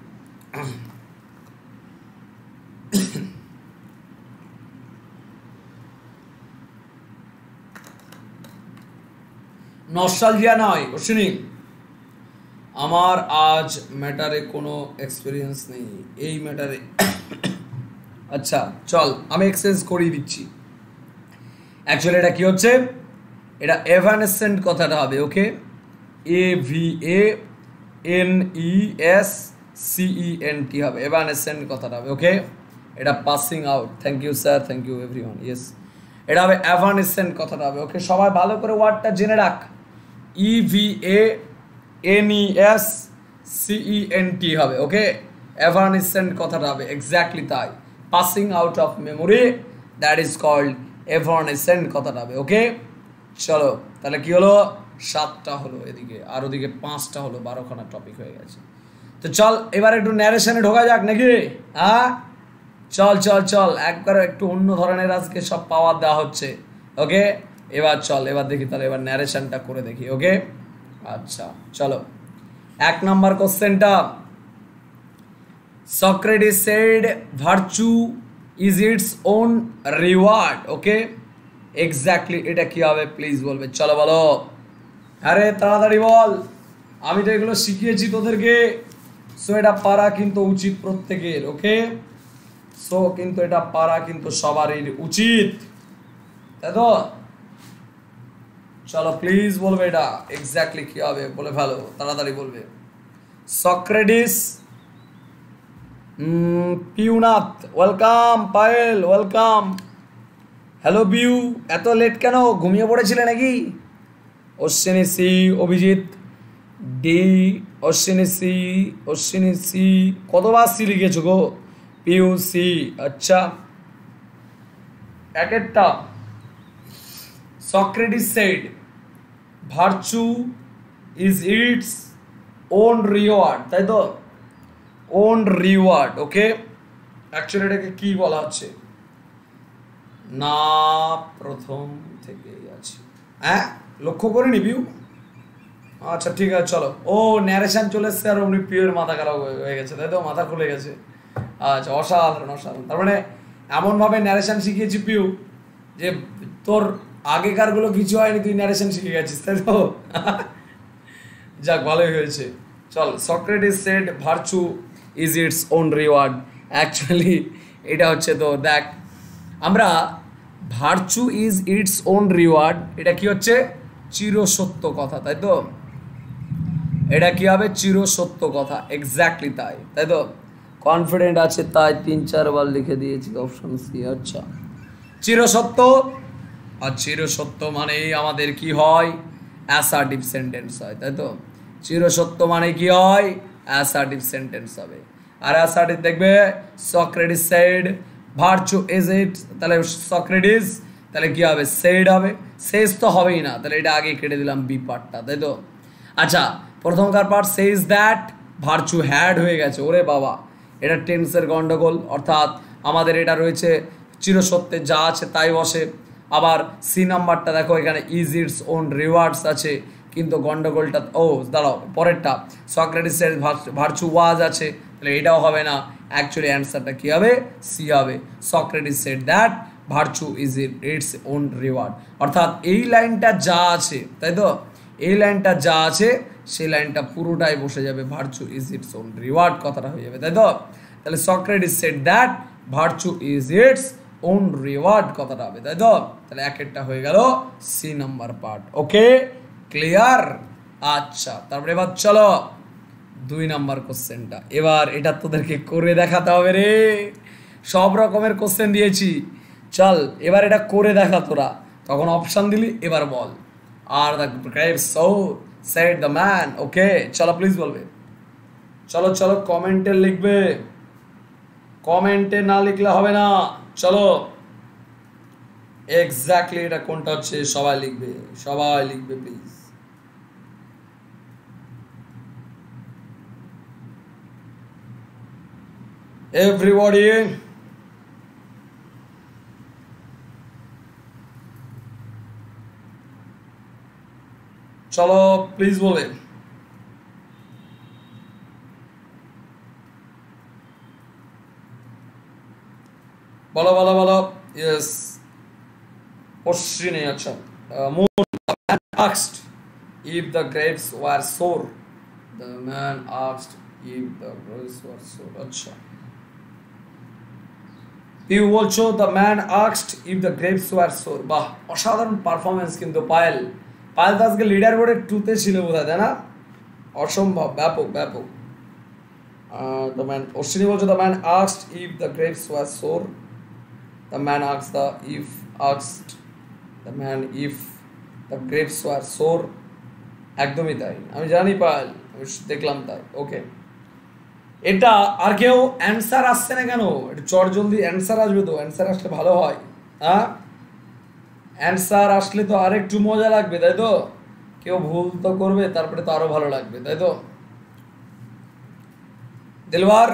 নস্টালজিয়া নয় অশ্বিনী, আমার আজ ম্যাটারে কোনো এক্সপিরিয়েন্স নেই এই ম্যাটারে। আচ্ছা চল, আমি এক্সচেঞ্জ করিয়ে দিচ্ছি। অ্যাকচুয়ালি এটা কি হচ্ছে? এটা এভানেসেন্ট কথাটা হবে। Okay, E V A N E S C E N T, evanescent কথাটা হবে। ওকে, এটা passing out. Thank you sir, thank you everyone. Yes, এটা হবে এভানেসেন্ট কথাটা হবে। ওকে, সবাই ভালো করে ওয়ার্ডটা জেনে রাখ। E V A N E S C E N T. Okay, evanescent কথাটা হবে এক্স্যাক্টলি তাই। Passing out of memory, that is called evanescent কথাটা হবে। ওকে, চলো তাহলে কি হলো? সাতটা হলো এদিকে, আর ওদিকে পাঁচটা হলো, বারোখানা টপিক হয়ে গেছে। তো চল এবার একটু ন্যারেশনে ঢোকা যাক নাকি? হ্যাঁ চল চল চল, একবার একটু অন্য ধরনের আজকে সব পাওয়ার দেওয়া হচ্ছে। ওকে, এবার চল, এবার দেখি তাহলে, এবার ন্যারেশনটা করে দেখি। ওকে, আচ্ছা চলো, এক নম্বর কোশ্চেনটা, Socrates said virtue is its own reward. Okay, exactly এটা কি হবে প্লিজ বলবে। চলো বলো, আরে তাড়াতাড়ি বল, আমি তো এগুলো শিখিয়েছি তোদেরকে। সো এটা পারা কিন্তু উচিত প্রত্যেকের। ওকে, সো কিন্তু এটা পারা কিন্তু সবারই উচিত, তাই তো? চলো প্লিজ বলবে এটা এক্স্যাক্টলি কি হবে, বলে ভালো তাড়াতাড়ি বলবে। Socrates, Piunath welcome, Payel welcome, hello বিউ, এত লেট কেন? ঘুমিয়ে পড়েছিলে নাকি? Ashwini C, Abhijit D, Ashwini C, Ashwini C, কতবার সি লিখেছো গো? পিউ সি, আচ্ছা এক একটা। Socrates said virtue is its own reward, তাই তো? On reward. ওকে, অ্যাকচুয়ালি এটাকে কি বলা হচ্ছে? না প্রথম থেকেই আছে, হ্যাঁ লক্ষ্য করিনি পিউ। আচ্ছা ঠিক আছে চলো। ও ন্যারেশন চলে এসছে আর উনি পিউয়ের মাথা খারাপ হয়ে গেছে, তাই তো? মাথা খুলে গেছে। আচ্ছা, অসাধারণ অসাধারণ। তার মানে এমনভাবে ন্যারেশন শিখিয়েছি পিউ যে তোর আগেকারগুলো কিছু হয়নি, তুই ন্যারেশন শিখে গেছিস, তাই তো? যাক, ভালোই হয়েছে। চল, Socrates said virtue is its own reward. Actually এটা হচ্ছে তো, দেখ আমরা virtue is its own reward, এটা কি হচ্ছে? চিরসত্য কথা, তাই তো? এটা কি হবে? চিরসত্য কথা, এক্স্যাক্টলি তাই, তাই তো? কনফিডেন্ট আছে তাই তিন চারবার লিখে দিয়েছি অপশন সি। আচ্ছা, চিরসত্য, আর চিরসত্য মানেই আমাদের কি হয়? অ্যাসার্টিভ সেন্টেন্স হয়, তাই তো? চিরসত্য মানে কি হয়? অ্যাসার্টিভ সেন্টেন্স হবে। আর অ্যাসার্টিভ দেখবে Socrates said virtue is it, তাহলে সক্রেটিস, তাহলে কি হবে? সেড হবে। শেষ তো হবেই না, তাহলে এটা আগে কেটে দিলাম বি পার্টটা, তাই তো? আচ্ছা, প্রথমকার part says that virtue had হয়ে গেছে। ওরে বাবা, এটা টেন্সের গন্ডগোল, অর্থাৎ আমাদের এটা রয়েছে চিরসত্যে যা আছে তাই বসে। আবার সি নাম্বারটা দেখো, এখানে ইজ ইটস ওন রিওয়ার্ডস আছে, কিন্তু গন্ডগোলটা ও দাঁড়াও পরেরটা সক্রেটিস সেড ভার্চু ওয়াজ আছে, তাহলে এটাও হবে না, অ্যাকচুয়ালি অ্যান্সারটা কী হবে? সি হবে। Socrates said that virtue is its own reward. অর্থাৎ এই লাইনটা যা আছে, তাই তো, এই লাইনটা যা আছে সেই লাইনটা পুরোটাই বসে যাবে virtue is its own reward কথাটা হয়ে যাবে, তাই তো। তাহলে Socrates said that virtue is its own reward কথাটা হবে, তাই তো। তাহলে এক একটা হয়ে গেল C number part. Okay, clear? আচ্ছা, তারপরে এবার চলো দুই নাম্বার কোশ্চেনটা। এবার এটা তোদেরকে করে দেখাতে হবে রে, সব রকমের কোশ্চেন দিয়েছি, চল এবার এটা করে দেখা তোরা। তখন অপশান দিলি, এবার বল। Are the grapes sour said the man. Okay, চলো প্লিজ বলবে, চলো চলো কমেন্টে লিখবে, কমেন্টে না লিখলে হবে না। চলো এক্স্যাক্টলি এটা কোনটা হচ্ছে সবাই লিখবে, সবাই লিখবে প্লিজ। এভরিবডি চলো প্লিজ বলে। বলো বলো বলো। ইয়েস, অশ্বিনী। আচ্ছা, Moon asked if the grapes were sour. The man asked if the grapes were sour. আচ্ছা, পিউ বলছো the man asked if the grapes were sour. বাহ, অসাধারণ পারফরমেন্স কিন্তু পায়েল। পায়েল তো আজকে লিডার বোর্ডে টুতে ছিল বোধহয়, তাই না? অসম্ভব, ব্যাপক ব্যাপক। দ্য ম্যান, অশ্বিনী বলছো the man asked if the grapes were sour. The man asked the if asked the man if the grapes were sour. একদমই তাই, আমি জানি পায়েল, আমি দেখলাম তাই। ওকে, এটা আর কেউ অ্যান্সার আসছে না কেন? একটু চট জলদি অ্যান্সার আসবে তো, অ্যান্সার আসলে ভালো হয়। হ্যাঁ, অ্যান্সার আসলে তো আর একটু মজা লাগবে, তাই তো। কেউ ভুল তো করবে, তারপরে তো আরো ভালো লাগবে, তাই তো। দিলবার,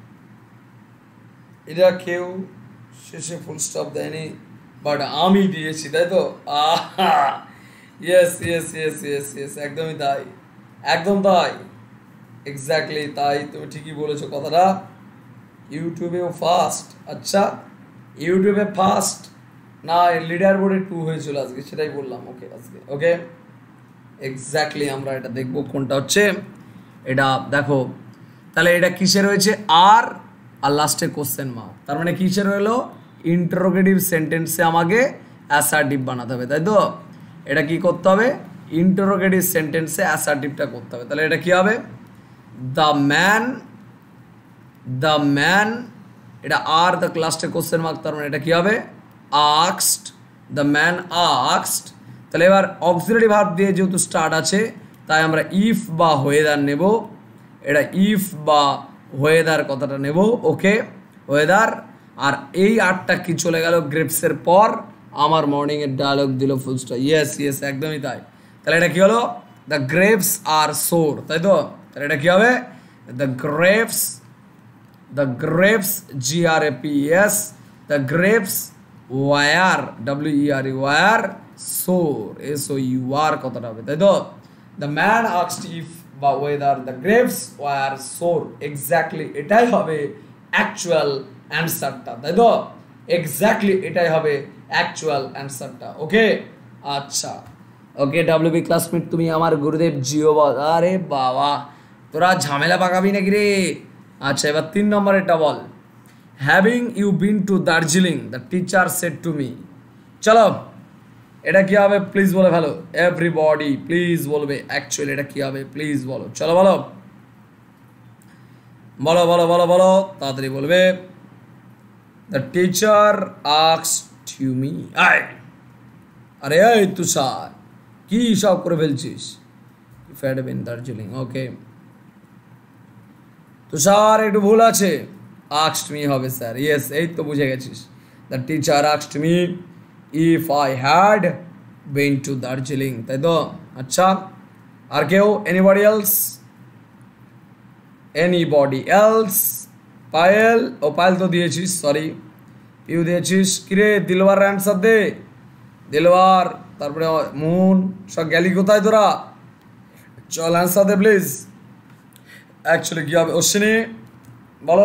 এটা কেউ শেষে ফুল স্টপ দেয়নি, বাট আমি দিয়েছি, তাই তো। আহা, yes yes yes yes yes, একদমই তাই, একদম তাই, এক্স্যাক্টলি তাই, তুমি ঠিকই বলেছো কথাটা। ইউটিউবেও ফার্স্ট। আচ্ছা, ইউটিউবে ফার্স্ট না, লিডার বোর্ডে টু হয়েছিল আজকে, সেটাই বললাম। ওকে আজকে, ওকে এক্স্যাক্টলি আমরা এটা দেখবো কোনটা হচ্ছে। এটা দেখো, তাহলে এটা কিসের রয়েছে? আর আর লাস্টে কোশ্চেন মার্ক, তার মানে কিসের রইলো? ইন্টারোগেটিভ সেন্টেন্সে আমাকে অ্যাসার্টিভ বানাতে হবে, তাই তো। এটা কি করতে হবে? ইন্টারোগেটিভ সেন্টেন্সে অ্যাসার্টিভটা করতে হবে। তাহলে এটা কি হবে? দ্য ম্যান, দ্য ম্যান, এটা আর দ্য লাস্টে কোশ্চেন মার্ক, তার মানে এটা কি হবে? Asked, the man asked. তাহলে এবার অক্সিলারি ভার্ব দিয়ে যেহেতু স্টার্ট আছে, তাই আমরা ইফ বা ওয়েদার নেব। এটা ইফ বা ওয়েদার কথাটা নেব। ওকে, ওয়েদার। আর এই আটটা কি চলে গেল গ্রেপসের পর, আমার মর্নিংয়ের ডায়লগ দিল ফুল স্টপ। ইয়েস ইয়েস, একদমই তাই। তাহলে এটা কি হলো? দ্য গ্রেপস আর সোর, তাই তো। তাহলে এটা কি হবে? The grapes, the grapes, G R A P S, the grapes were, W E R E, were sour, S O U R কথাটা হবে, তাই তো। দ্য ম্যান আস্কড ইফ বা whether the grapes were sour, exactly এটাই হবে actual অ্যান্সারটা, তাই তো। এক্স্যাক্টলি এটাই হবে অ্যাকচুয়াল অ্যান্সারটা। ওকে, আচ্ছা, ওকে ডাব্লিউবি ক্লাসমেট, তুমি আমার গুরুদেব জিও বল। আরে বাবা, তোরা ঝামেলা পাকাবি নাকি রে? আচ্ছা, এবার তিন নম্বর এটা বল। Having you been to Darjeeling the teacher said to me. চলো, এটা কি হবে প্লিজ বলে ভালো, এভরিবডি প্লিজ বলবে অ্যাকচুয়ালি এটা কি হবে, প্লিজ বলো। চলো বলো বলো বলো বলো বলো, তাড়াতাড়ি বলবে। The teacher asked you me. আয়, আরে এই তুষার, কি সব করে ফেলছিস? If had been Darjeeling. Okay Tushar, একটু ভুল আছে, আস্কড মি হবে স্যার। ইয়েস, এই তো বুঝে গেছিস। The teacher asked me if I had been to Darjeeling, তাই তো। আচ্ছা, আর কেউ? Anybody else? Anybody else? Payel, ও পায়েল তো দিয়েছিস, সরি পিউ দিয়েছিস। কিরে দিলওয়ার অ্যান্সার দে, দিলওয়ার, তারপরে মুন, সব গেলি কোথায় তোরা? চল অ্যান্সার দে প্লিজ। অ্যাকচুয়ালি কি হবে অশ্বিনী বলো।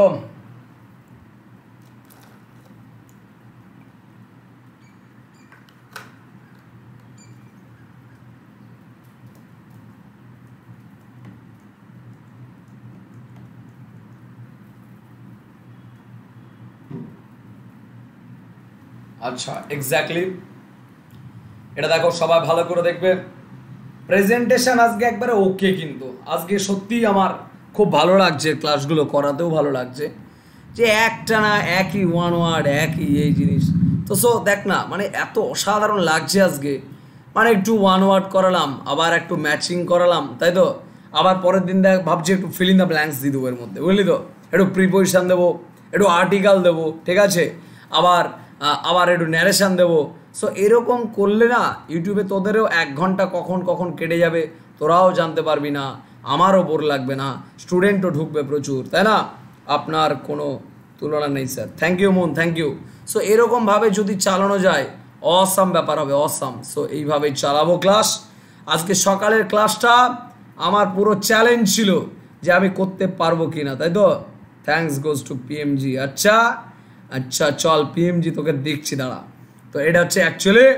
আচ্ছা এক্স্যাক্টলি এটা দেখো সবাই ভালো করে দেখবে। প্রেজেন্টেশন আজকে একবারে ওকে, কিন্তু আজকে সত্যিই আমার খুব ভালো লাগছে, ক্লাসগুলো করাতেও ভালো লাগছে, যে একটা না একই ওয়ান ওয়ার্ড একই এই জিনিস। তো সো দেখ না মানে এত অসাধারণ লাগছে আজকে, মানে একটু ওয়ান ওয়ার্ড করালাম আবার একটু ম্যাচিং করালাম, তাই তো আবার পরের দিন দেখ ভাবছি একটু ফিল ইন দ্য ব্ল্যাঙ্কস দিয়ে দেবো এর মধ্যে, বুঝলি তো, একটু প্রিপোজিশন দেবো, একটু আর্টিকেল দেবো, ঠিক আছে, আবার আবার একটু ন্যারেশন দেবো। সো এরকম করলে না ইউটিউবে তোদেরও এক ঘন্টা কখন কখন কেটে যাবে তোরাও জানতে পারবি না, আমারও বোর লাগবে না, স্টুডেন্টও ঢুকবে প্রচুর, তাই না? আপনার কোনো তুলনা নেই sir, thank you Mon, thank you. So এরকমভাবে যদি চালানো যায় অসাম ব্যাপার হবে, অসাম। সো এইভাবেই চালাবো ক্লাস। আজকে সকালের ক্লাসটা আমার পুরো চ্যালেঞ্জ ছিল যে আমি করতে পারবো কি না, তাই তো। Thanks goes to PMG. আচ্ছা আচ্ছা চল পিএমজি তোকে দেখছি দাঁড়া। তো এটা হচ্ছে অ্যাকচুয়ালি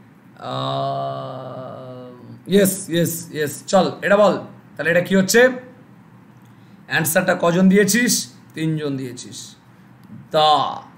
ইয়েস ইয়েস ইয়েস চল এটা বল তাহলে এটা কি হচ্ছে। অ্যান্সারটা কজন দিয়েছিস? তিনজন দিয়েছিস। দ্য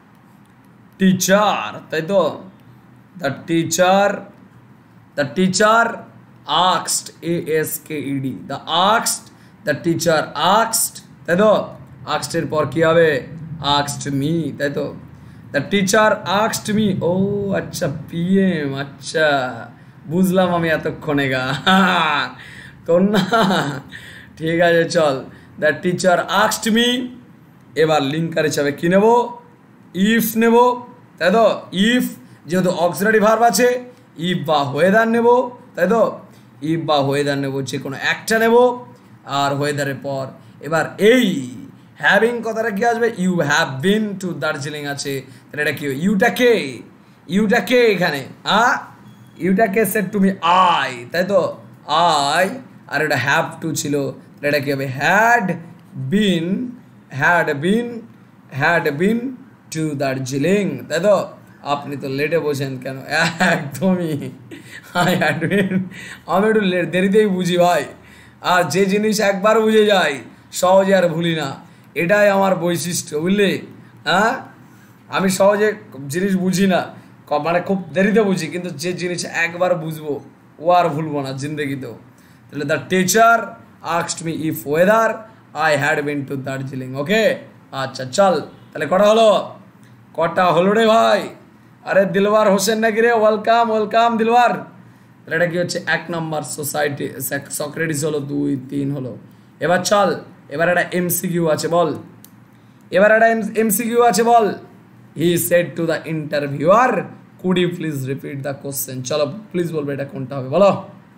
টিচার, তাই তো, the teacher, the teacher asked, A S K E D, the asked, the teacher asked, তাই তো, আস্কড এর পর কি হবে? আস্কড মি, তাই তো, দ্য টিচার আস্কড মি। ও আচ্ছা পিএম, আচ্ছা বুঝলাম আমি এতক্ষণে গা তোর না, ঠিক আছে চল। দ্য টিচার আস্কড মি, এবার লিঙ্কার হিসাবে কী নেব? ইফ নেব, তাই তো, ইফ যেহেতু অক্সিলারি ভার্ব আছে ইফ বা ওয়েদার নেব, তাই তো, ইফ বা ওয়েদার নেব, যে কোনো একটা নেব। আর ওয়েদারের পর এবার এই হ্যাভিং কথাটা কি আসবে? You have been to Darjeeling আছে, তাহলে এটা কি? ইউটা কে? ইউটা কে এখানে? আ ইউটা কে সেড টু মি আই, তাই তো, আই, আর এটা হ্যাভ টু ছিল, তাহলে এটা কি হবে? Had been, had been, had been to Darjeeling, তাই তো। আপনি তো লেটে বসেন কেন? একদমই আই হ্যাড বিন, আমি একটু লেট দেরিতেই বুঝি ভাই, আর যে জিনিস একবার বুঝে যাই সহজে আর ভুলি না, এটাই আমার বৈশিষ্ট্য, বুঝলি? হ্যাঁ আমি সহজে জিনিস বুঝি না, মানে খুব দেরিতে বুঝি, কিন্তু যে জিনিস একবার বুঝবো ও আর ভুলবো না জিন্দগিতেও। তাহলে the teacher asked me if whether I had been to Darjeeling. Okay আচ্ছা চল তাহলে কটা হলো? কটা হলো রে ভাই? আরে দিলওয়ার হোসেন নাকি রে? Welcome welcome Dilwar. তাহলে এটা কি হচ্ছে? এক নম্বর সোসাইটি সক্রেটিস হলো, দুই তিন হলো। এবার চল এবার একটা এমসিকিউ আছে বল, এবার একটা এমসিকিউ আছে বল। He said to the interviewer could you please repeat the question. চলো প্লিজ বলবে এটা কোনটা হবে, বলো,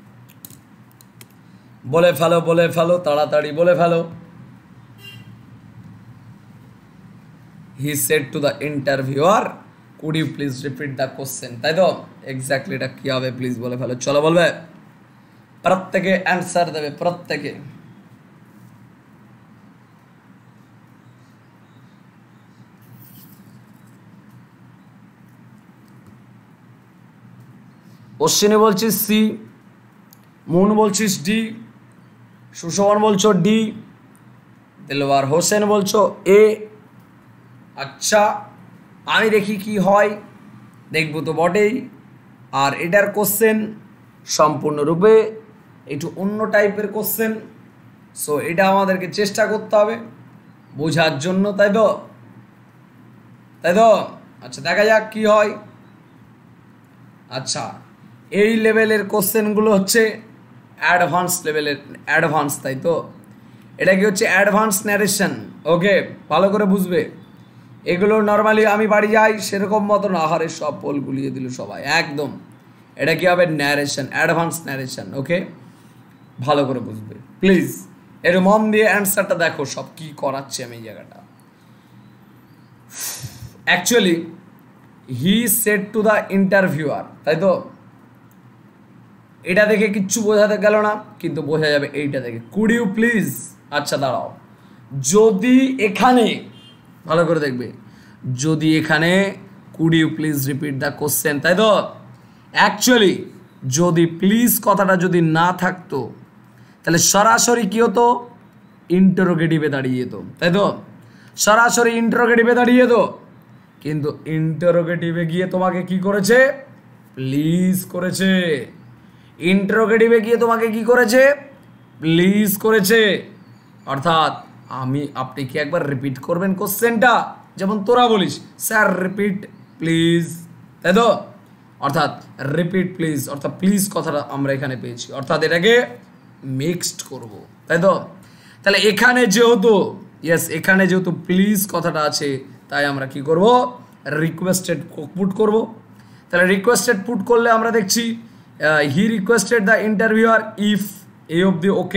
বলে ফেলো বলে ফেলো তাড়াতাড়ি বলে ফেলো। He said to the interviewer could you please repeat the question, তাই তো, এক্স্যাক্টলি এটা কি হবে প্লিজ বলে ফেলো। চলো বলবে, প্রত্যেকে অ্যান্সার দেবে, প্রত্যেকে। অশ্বিনী বলছিস সি, মুন বলছিস ডি, সুশোভন বলছো ডি, দিলওয়ার হোসেন বলছো এ। আচ্ছা আমি দেখি কি হয়, দেখবো তো বটেই। আর এটার কোশ্চেন সম্পূর্ণরূপে একটু অন্য টাইপের কোশ্চেন, সো এটা আমাদেরকে চেষ্টা করতে হবে বোঝার জন্য, তাই তো, তাই তো। আচ্ছা দেখা যাক কি হয়। আচ্ছা এই লেভেলের কোশ্চেনগুলো হচ্ছে অ্যাডভান্স লেভেলের, অ্যাডভান্স, তাই তো, এটা কি হচ্ছে? Advance narration. ওকে ভালো করে বুঝবে, এগুলো নর্মালি আমি বাড়ি যাই সেরকম মতো না, আহারে সব পোল গুলিয়ে দিল সবাই একদম। এটা কি হবে? Narration, advance narration. ওকে ভালো করে বুঝবে প্লিজ, একটু মন দিয়ে অ্যান্সারটা দেখো, সব কি করাচ্ছি আমি এই জায়গাটা। Actually he said to the interviewer, তাই তো, এটা দেখে কিচ্ছু বোঝাতে গেল না, কিন্তু বোঝা যাবে এইটা দেখে। কুড ইউ প্লিজ, আচ্ছা দাঁড়াও, যদি এখানে ভালো করে দেখবে, যদি এখানে could you please repeat the question, তাই তো? অ্যাকচুয়ালি যদি প্লিজ কথাটা যদি না থাকতো তাহলে সরাসরি কী হতো, ইন্টারোগেটিভে দাঁড়িয়ে যেত, তাই তো? সরাসরি ইন্টারোগেটিভে দাঁড়িয়ে যেত, কিন্তু ইন্টারোগেটিভে গিয়ে তোমাকে কি করেছে, প্লিজ করেছে। ইন্টারোগেটিভে গিয়ে তোমাকে কি করেছে, প্লিজ করেছে। অর্থাৎ আমি আপনি কি একবার রিপিট করবেন কোশ্চেনটা, যেমন তোরা বলিস স্যার রিপিট প্লিজ, তাই তো? অর্থাৎ রিপিট প্লিজ, অর্থাৎ প্লিজ কথাটা আমরা এখানে পেয়েছি, অর্থাৎ এটাকে মিক্সড করব, তাই তো? তাহলে এখানে যেহেতু ইয়েস এখানে যেহেতু প্লিজ কথাটা আছে, তাই আমরা কি করব, রিকোয়েস্টেড পুট করব। তাহলে রিকোয়েস্টেড পুট করলে আমরা দেখছি he requested the interviewer if এ অবধি ওকে।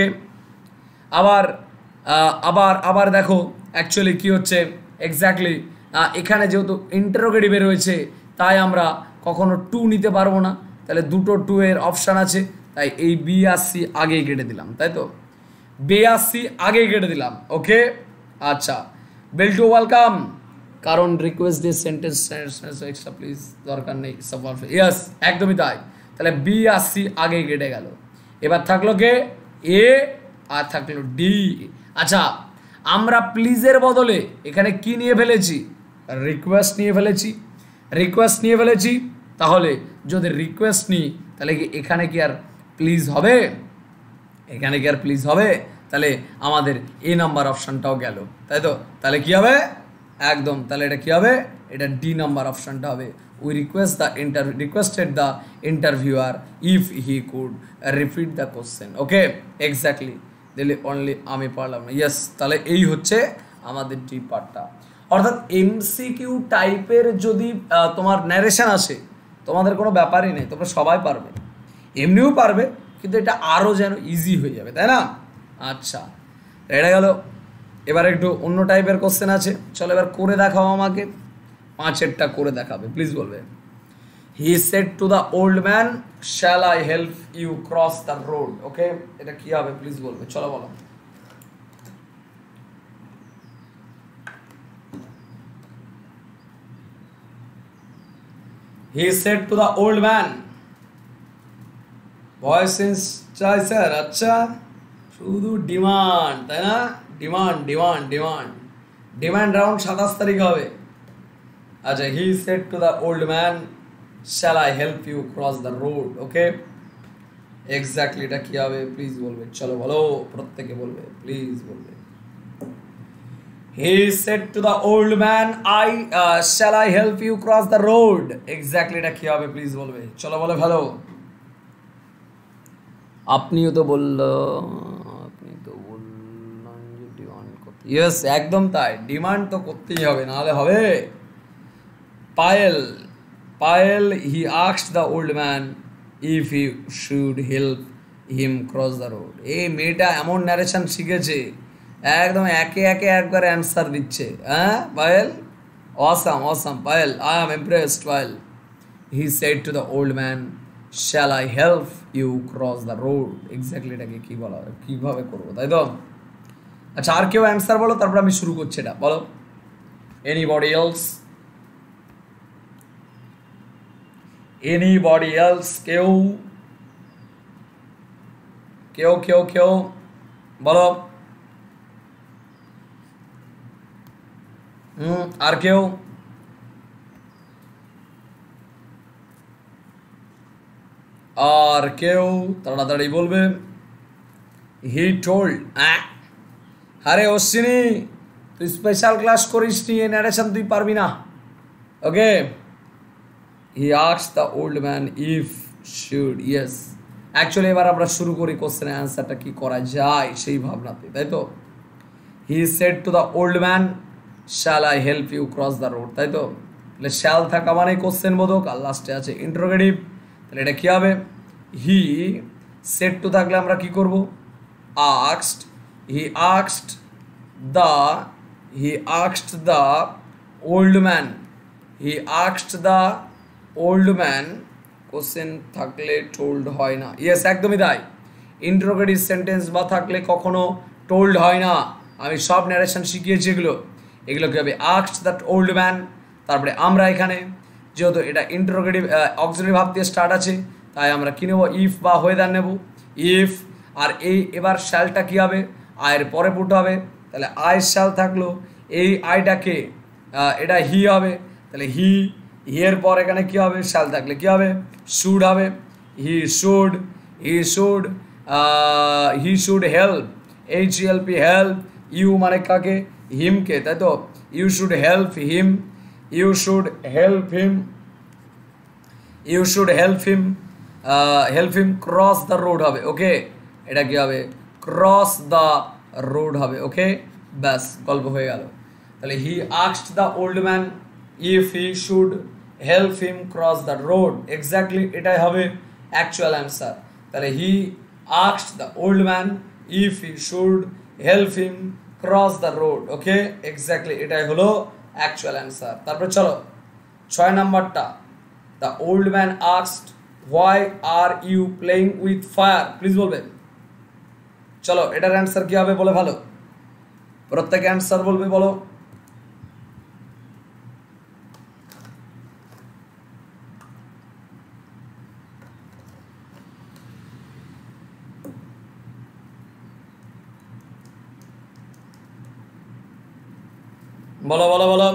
আবার আবার আবার দেখো অ্যাকচুয়ালি কি হচ্ছে, এক্স্যাক্টলি এখানে যেহেতু ইন্টারোগেটিভে রয়েছে, তাই আমরা কখনো টু নিতে পারবো না, তাহলে দুটো টু এর অপশান আছে, তাই এই বি আর সি আগেই কেটে দিলাম, তাই তো? বি আর সি আগেই কেটে দিলাম, ওকে। আচ্ছা, বেলটু ওয়েলকাম, কারণ রিকোয়েস্ট দিয়ে সেন্টেন্স এক্সট্রা প্লিজ দরকার নেই, ইয়েস একদমই তাই। তাহলে বি আর সি আগেই কেটে গেল, এবার থাকলো কে, এ আর থাকলো ডি। আচ্ছা, আমরা প্লিজের বদলে এখানে কি নিয়ে ফেলেছি, রিকোয়েস্ট নিয়ে ফেলেছি, রিকোয়েস্ট নিয়ে ফেলেছি। তাহলে যদি রিকোয়েস্ট নিই তাহলে কি এখানে কি আর প্লিজ হবে, এখানে কি আর প্লিজ হবে? তাহলে আমাদের এ নাম্বার অপশানটাও গেল, তাই তো? তাহলে কি হবে, একদম, তাহলে এটা কি হবে, এটা ডি নাম্বার অপশানটা হবে। We request the inter requested the interviewer if he could repeat the question, okay exactly. দিলে অনলি আমি পারলাম না, ইয়েস। তাহলে এই হচ্ছে আমাদের ডি পার্টটা। অর্থাৎ এমসিকিউ টাইপের যদি তোমার ন্যারেশন আসে, তোমাদের কোনো ব্যাপারই নেই, তোমরা সবাই পারবে, এমনিও পারবে, কিন্তু এটা আরও যেন ইজি হয়ে যাবে, তাই না? আচ্ছা, এটা গেল। এবার একটু অন্য টাইপের কোশ্চেন আছে, চলো এবার করে দেখাও আমাকে, পাঁচেরটা করে দেখাবে, প্লিজ বলবে। He said to the old man shall I help you cross the road, okay, এটা কি হবে প্লিজ বলবে, চলো বলো। He said to the old man, voice change চাই স্যার, আচ্ছা শুধু ডিমান্ড, তাই না? Demand demand demand demand round সাতাশ তারিখ হবে। আচ্ছা, he said to the old man shall I help you cross the road, okay exactly এটা কি হবে প্লিজ বলবে, চলো বলো, প্রত্যেকে বলবে, প্লিজ বলবে। He said to the old man I shall I help you cross the road, exactly এটা কি হবে প্লিজ বলবে, চলো বলো ভালো। আপনিও তো বললো, আপনি তো বললেন যে ডিমান্ড করতে, ইয়েস একদম তাই, ডিমান্ড তো করতেই হবে, নাহলে হবে। Payel, Payel he asked the old man if he should help him cross the road. এই মেয়েটা এমন ন্যারেশন শিখেছে, একদম একে একে একবার অ্যান্সার দিচ্ছে, হ্যাঁ Payel, awesome awesome Payel, I am impressed Payel. He said to the old man shall I help you cross the road, exactly এটাকে কী বলা হয়, কীভাবে করবো, তাই তো? আচ্ছা, আর কেউ অ্যান্সার বলো, তারপর আমি শুরু করছি, এটা বলো। এনিবডি এলস, এনিবডি এলস, কেউ কেউ কেউ কেউ বলো। হুম, আর কেউ? আর কেউ তাড়াতাড়ি বলবে। হি টোল্ড, আরে অশ্বিনী তুই স্পেশাল ক্লাস করিস নি, এ ন্যারেশন তুই পারবি না, okay. He asked the old man if should, yes actually এবার আমরা শুরু করি কোশ্চেনের অ্যান্সারটা কি করা যায় সেই ভাবনাতে, তাই তো? He said to the old man shall I help you cross the road, তাই তো? তাহলে শ্যাল থাকা মানে কোশ্চেন বোধক, আর লাস্টে আছে ইন্টারোগেটিভ, তাহলে এটা কী হবে? হি সেড টু থাকলে আমরা কি করব, asked, he asked the he asked the old man he asked the old man question থাকলে টোল্ড হয় না, ইয়েস একদমই তাই। ইন্টারোগেটিভ সেন্টেন্স বা থাকলে কখনো টোল্ড হয় না। আমি সব ন্যারেশন শিখিয়েছি এগুলো। এগুলো কী হবে? আস্কড দ্যাট ওল্ড ম্যান, তারপরে আমরা এখানে যেহেতু এটা ইন্টারোগেটিভ অক্সিলারি ভার্ব দিয়ে স্টার্ট আছে, তাই আমরা কী নেব? ইফ বা ওয়েদার নেব। ইফ আর এই এবার শ্যালটা কী হবে? আয়ের পরে পুট হবে, তাহলে আই শ্যাল থাকলো। এই আইটাকে এটা হি হবে, তাহলে হি হিয়ের পর এখানে কী হবে? শ্যাল থাকলে কী হবে? শুড হবে। He should he should he should help, H L P help, you মানে কাকে? হিমকে, তাই তো? You should help him, you should help him, you should help him, help him cross the road হবে। Okay, এটা কি হবে? ক্রস দ্য রোড হবে। ওকে, ব্যাস গল্প হয়ে গেল। তাহলে he asked the old man if he should help him cross the road, exactly এটাই হবে অ্যাকচুয়াল অ্যান্সার। তাহলে he asked the old man if he should help him cross the road. Okay, exactly এটাই হলো actual answer. তারপরে চলো ছয় নাম্বারটা, the old man asked why are you playing with fire, please বলবেন। চলো এটার অ্যান্সার কি হবে বলে ভালো, প্রত্যেকে অ্যান্সার বলবে, বলো। বলো বলো বলো।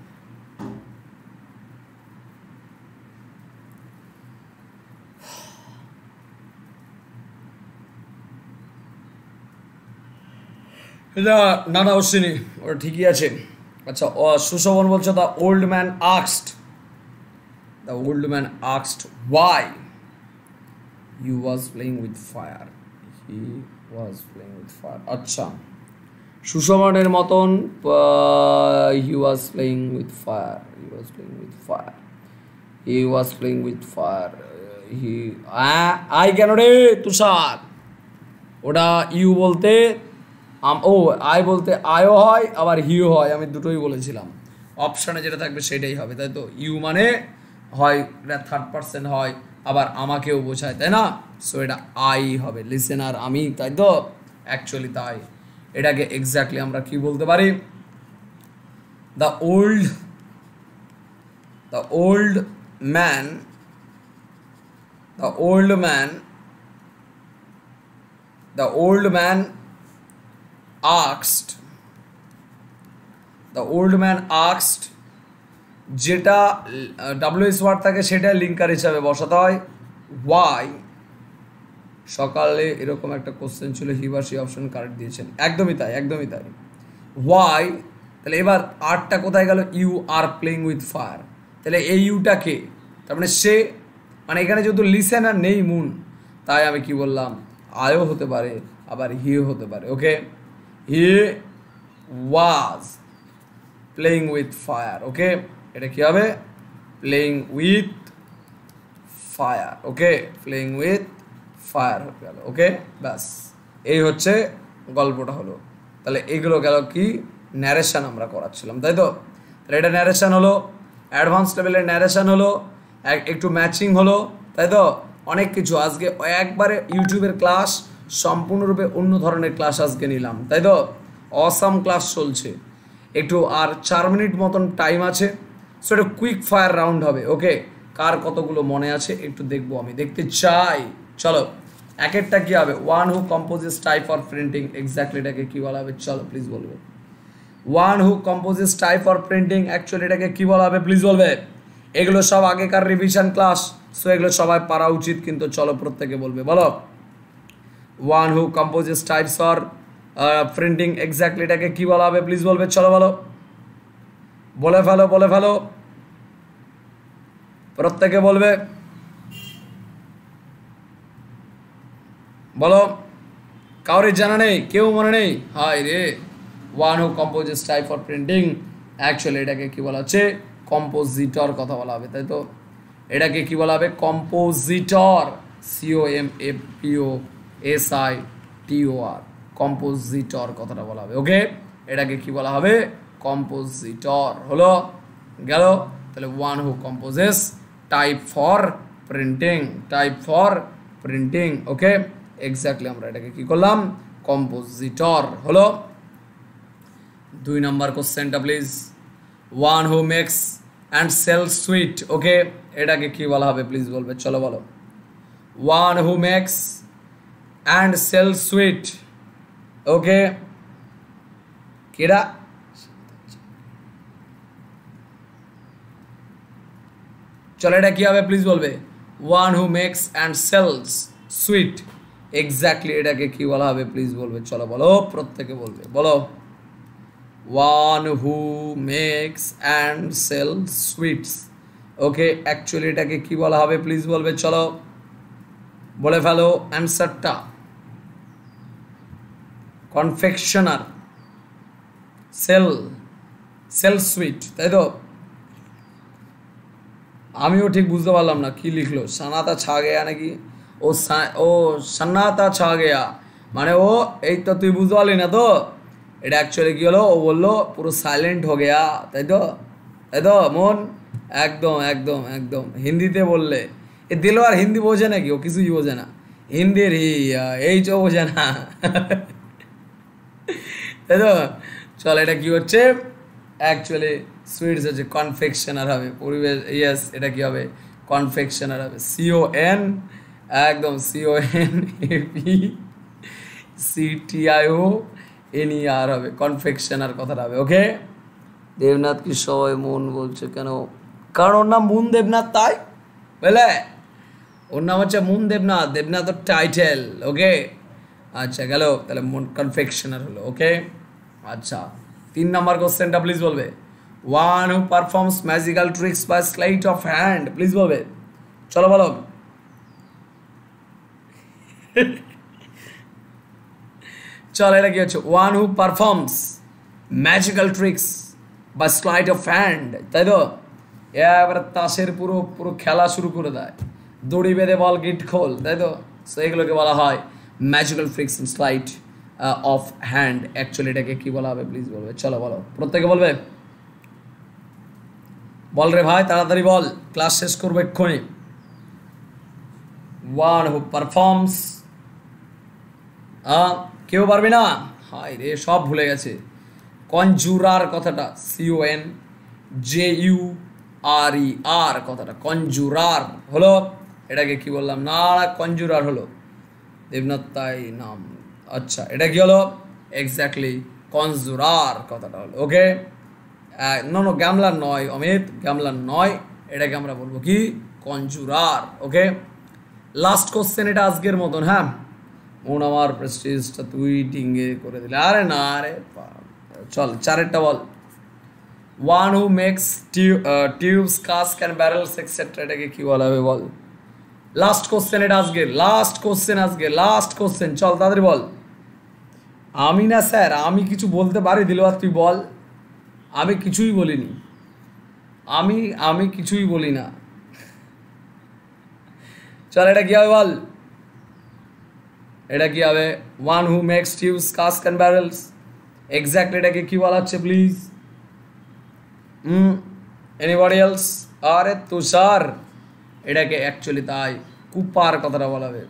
এটা না না অশ্বিনী, ওটা ঠিকই আছে। আচ্ছা, সুশোভন বলছো the old man asked, the old man asked why you was playing with fire, he was playing with fire. আচ্ছা, সুশোভনের মতন he was playing with fire, he was playing with fire, he was playing with fire, he I কেন রে তুষার? ওটা you বলতে ও I বলতে আয়ও হয় আবার হিও হয়, আমি দুটোই বলেছিলাম। অপশানে যেটা থাকবে সেটাই হবে, তাই তো? ইউ মানে হয় এটা থার্ড পার্সন হয়, আবার আমাকেও বোঝায়, তাই না? সো এটা আই হবে, লিসেনার আমি, তাই তো? অ্যাকচুয়ালি তাই। এটাকে এক্স্যাক্টলি আমরা কি বলতে পারি? The old the old man the old man the old man asked the old man asked, যেটা ডাব্লিউএস ওয়ার্ড থাকে সেটা লিঙ্কার হিসাবে বসাতে হয়। ওয়াই, সকালে এরকম একটা কোশ্চেন ছিল, হি বা সি অপশন কারেক্ট দিয়েছেন, একদমই তাই একদমই তাই। ওয়াই, তাহলে এবার আরটা কোথায় গেল? You are playing with fire, তাহলে এই ইউটা কে? তার মানে সে, মানে এখানে যেহেতু লিসেনার নেই মুন, তাই আমি কি বললাম? আয়ও হতে পারে আবার হিও হতে পারে। Okay, he was playing with fire. Okay, এটা কি হবে? Playing with fire. Okay, playing with fire হয়ে গেল। ওকে, ব্যাস এই হচ্ছে গল্পটা হলো। তাহলে এগুলো গেল কি? ন্যারেশন আমরা করাচ্ছিলাম, তাই তো? তাহলে এটা ন্যারেশন হলো, অ্যাডভান্স লেভেলের ন্যারেশন হলো, একটু ম্যাচিং হলো, তাই তো? অনেক কিছু আজকে একবারে ইউটিউবের ক্লাস, সম্পূর্ণরূপে অন্য ধরনের ক্লাস আজকে নিলাম, তাই তো? অসাম ক্লাস চলছে, একটু আর চার মিনিট মতন টাইম আছে, সো এটা কুইক ফায়ার রাউন্ড হবে। ওকে, কার কতগুলো মনে আছে একটু দেখবো, আমি দেখতে চাই। চলো এক একটা কী হবে? One who composes type for printing, exactly এটাকে কী বলা হবে? চলো প্লিজ বলবে। One who composes type for printing, actually এটাকে কী বলা হবে? প্লিজ বলবে। এগুলো সব আগেকার রিভিশন ক্লাস, সো এগুলো সবাই পারা উচিত, কিন্তু চলো প্রত্যেকে বলবে, বলো। One who composes types for printing, exactly এটাকে কী বলা হবে? প্লিজ বলবে, চলো বলো, বলে ফেলো বলে ফেলো, প্রত্যেকে বলবে, বলো। কাউরে জানা নেই? কেউ মনে নেই? হাই রে, one who composes type for printing, actually এটাকে কী বলা হচ্ছে? কম্পোজিটর কথা বলা হবে, তাই তো? এটাকে কী বলা হবে? Compositor, C O M F P O S I T O R, compositor কথাটা বলা হবে। ওকে, এটাকে কি বলা হবে? কম্পোজিটর। হলো গেল। তাহলে one who composes type for printing, type for printing. Okay, exactly আমরা এটাকে কি করলাম, কম্পোজিটর হলো। দুই নাম্বার কোশ্চেনটা please, one who makes and sell sweet. Okay, এটাকে কি বলা হবে প্লিজ বলবে, চলো বলো। One who makes and sell sweet. Okay, কেডা, চলো এটা কি হবে প্লিজ বলবে, one who makes and sells sweet. Exactly এটাকে কি বলা হবে প্লিজ বলবে, চলো বলো, প্রত্যেকে বলবে, বলো। One who makes and sells sweets. Okay, actually এটাকে কি বলা হবে প্লিজ বলবে, চলো বলে ফেলো অ্যান্সারটা। কনফেকশনার, সেল সেল সুইট, তাই তো? আমিও ঠিক বুঝতে পারলাম না কি লিখলো, সানাতা ছা গেয়া নাকি, ও ও সান্নাতা ছা গেয়া, মানে ও, এই তো তুই বুঝতে পারলি না তো, এটা অ্যাকচুয়ালি কী হলো, ও বললো পুরো সাইলেন্ট হো গেয়া, তাই তো? তাই তো মন, একদম একদম একদম। হিন্দিতে বললে এ দিল আর হিন্দি বোঝে নাকি, ও কিছুই বোঝে না, হিন্দির হি এই চো বোঝে না, তাই তো? চল, এটা কি হচ্ছে অ্যাকচুয়ালি সুইটস হচ্ছে কনফেকশনার হবে, পরিবেশ, ইয়েস, এটা কি হবে, কনফেকশনার হবে, সিও এন, একদম C O N A P C T I O N E R হবে, কনফেকশনার কথাটা হবে। ওকে, দেবনাথ কি সবাই মন বলছে কেন, কারণ ওর নাম মুন দেবনাথ, তাই বুঝলে, ওর নাম হচ্ছে মুন দেবনাথ, দেবনাথ ওর টাইটেল। ওকে, আচ্ছা গেল, তাহলে মুন কনফেকশনার হলো। ওকে, আচ্ছা তিন নাম্বার কোশ্চেনটা প্লিজ বলবে, one who performs magical tricks by sleight of hand, please বলবে, চলো বলো। চলো, এটা কি হচ্ছে, one who performs magical tricks by sleight of hand, তাই তো? এবার তাসের পুরো পুরো খেলা শুরু করে দেয়, দড়ি বেঁধে বল গিট খোল, তাই তো? সো এগুলোকে বলা হয় magical tricks in sleight of hand. Actually এটাকে কি বলা হবে প্লিজ বলবে, চলো বলো, প্রত্যেকে বলবে, বল রে ভাই, তাড়াতাড়ি বল, ক্লাস শেষ করবো এক্ষুনি। ওয়ান হু পারফর্মস, কেউ পারবে না, হায় রে সব ভুলে গেছে, কনজুরার কথাটা, C O N J U R E R কথাটা, কনজুরার হলো। এটাকে কি বললাম না, কনজুরার হলো, দেবনাথ তাই নাম। আচ্ছা, এটা কি হলো, এক্স্যাক্টলি কনজুরার কথাটা হলো। ওকে, নো নো গ্যামলার নয় অমিত, গ্যামলার নয়, এটাকে আমরা বলবো কি, কনজুরার। ওকে, লাস্ট কোশ্চেন এটা আজকের মতন। হ্যাঁ, মন আমার প্রেস্টিজটা তুই ডিঙ্গে করে দিলে, আরে না আরে, চল চারেরটা বল, one who makes tubes cask and barrels extra, এটাকে কি বলা হবে বল। লাস্ট কোশ্চেন এটা আজকের, লাস্ট কোশ্চেন আজকে, লাস্ট কোশ্চেন, চল তাড়াতাড়ি বল। আমি না স্যার, আমি কিছু বলতে পারি, দিলওয়ার তুই বল। আমি কিছুই বলিনি, আমি আমি কিছুই বলি না। চল, এটা কি হবে বল, এটা কি হবে, one who makes tubes cask and barrels, exactly এটাকে কি বলা হচ্ছে প্লিজ, হুম এনিবডি এলস, আরে তুষার, এটাকে অ্যাকচুয়ালি তাই কুপার কথাটা বলা হবে।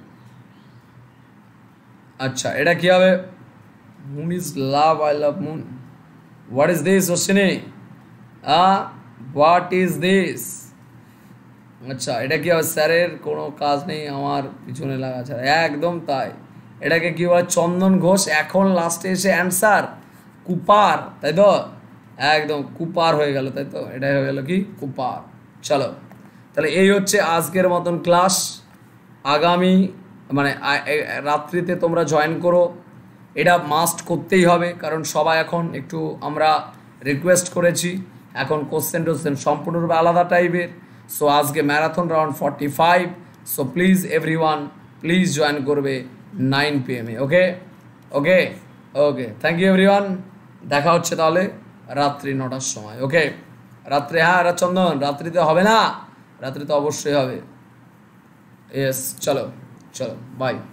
আচ্ছা, এটা কি হবে, Moon is love, I love Moon, what is this Ashwini, what is this. আচ্ছা, এটা কি হবে, স্যারের কোনো কাজ নেই আমার পিছনে লাগা ছাড়া, একদম তাই। এটাকে কি বলে, চন্দন ঘোষ, এখন লাস্টে এসে অ্যান্সার কুপার, তাই তো? একদম কুপার হয়ে গেল, তাই তো? এটাই হয়ে গেল কি, কুপার। চলো, তাহলে এই হচ্ছে আজকের মতন ক্লাস। আগামী মানে রাত্রিতে তোমরা জয়েন করো, এটা মাস্ট করতেই হবে, কারণ সবাই এখন একটু আমরা রিকোয়েস্ট করেছি, এখন কোশ্চেন টোশ্চেন সম্পূর্ণরূপে আলাদা টাইপের। সো আজকে marathon round forty five, so please every one please join করবে নাইন পি এম এ। Okay okay okay, thank you every one, দেখা হচ্ছে তাহলে রাত্রি নটার সময়। ওকে, রাত্রে, হ্যাঁ চন্দন, রাত্রিতে হবে না, রাত্রিতে অবশ্যই হবে। ইয়েস, চলো চলো, বাই।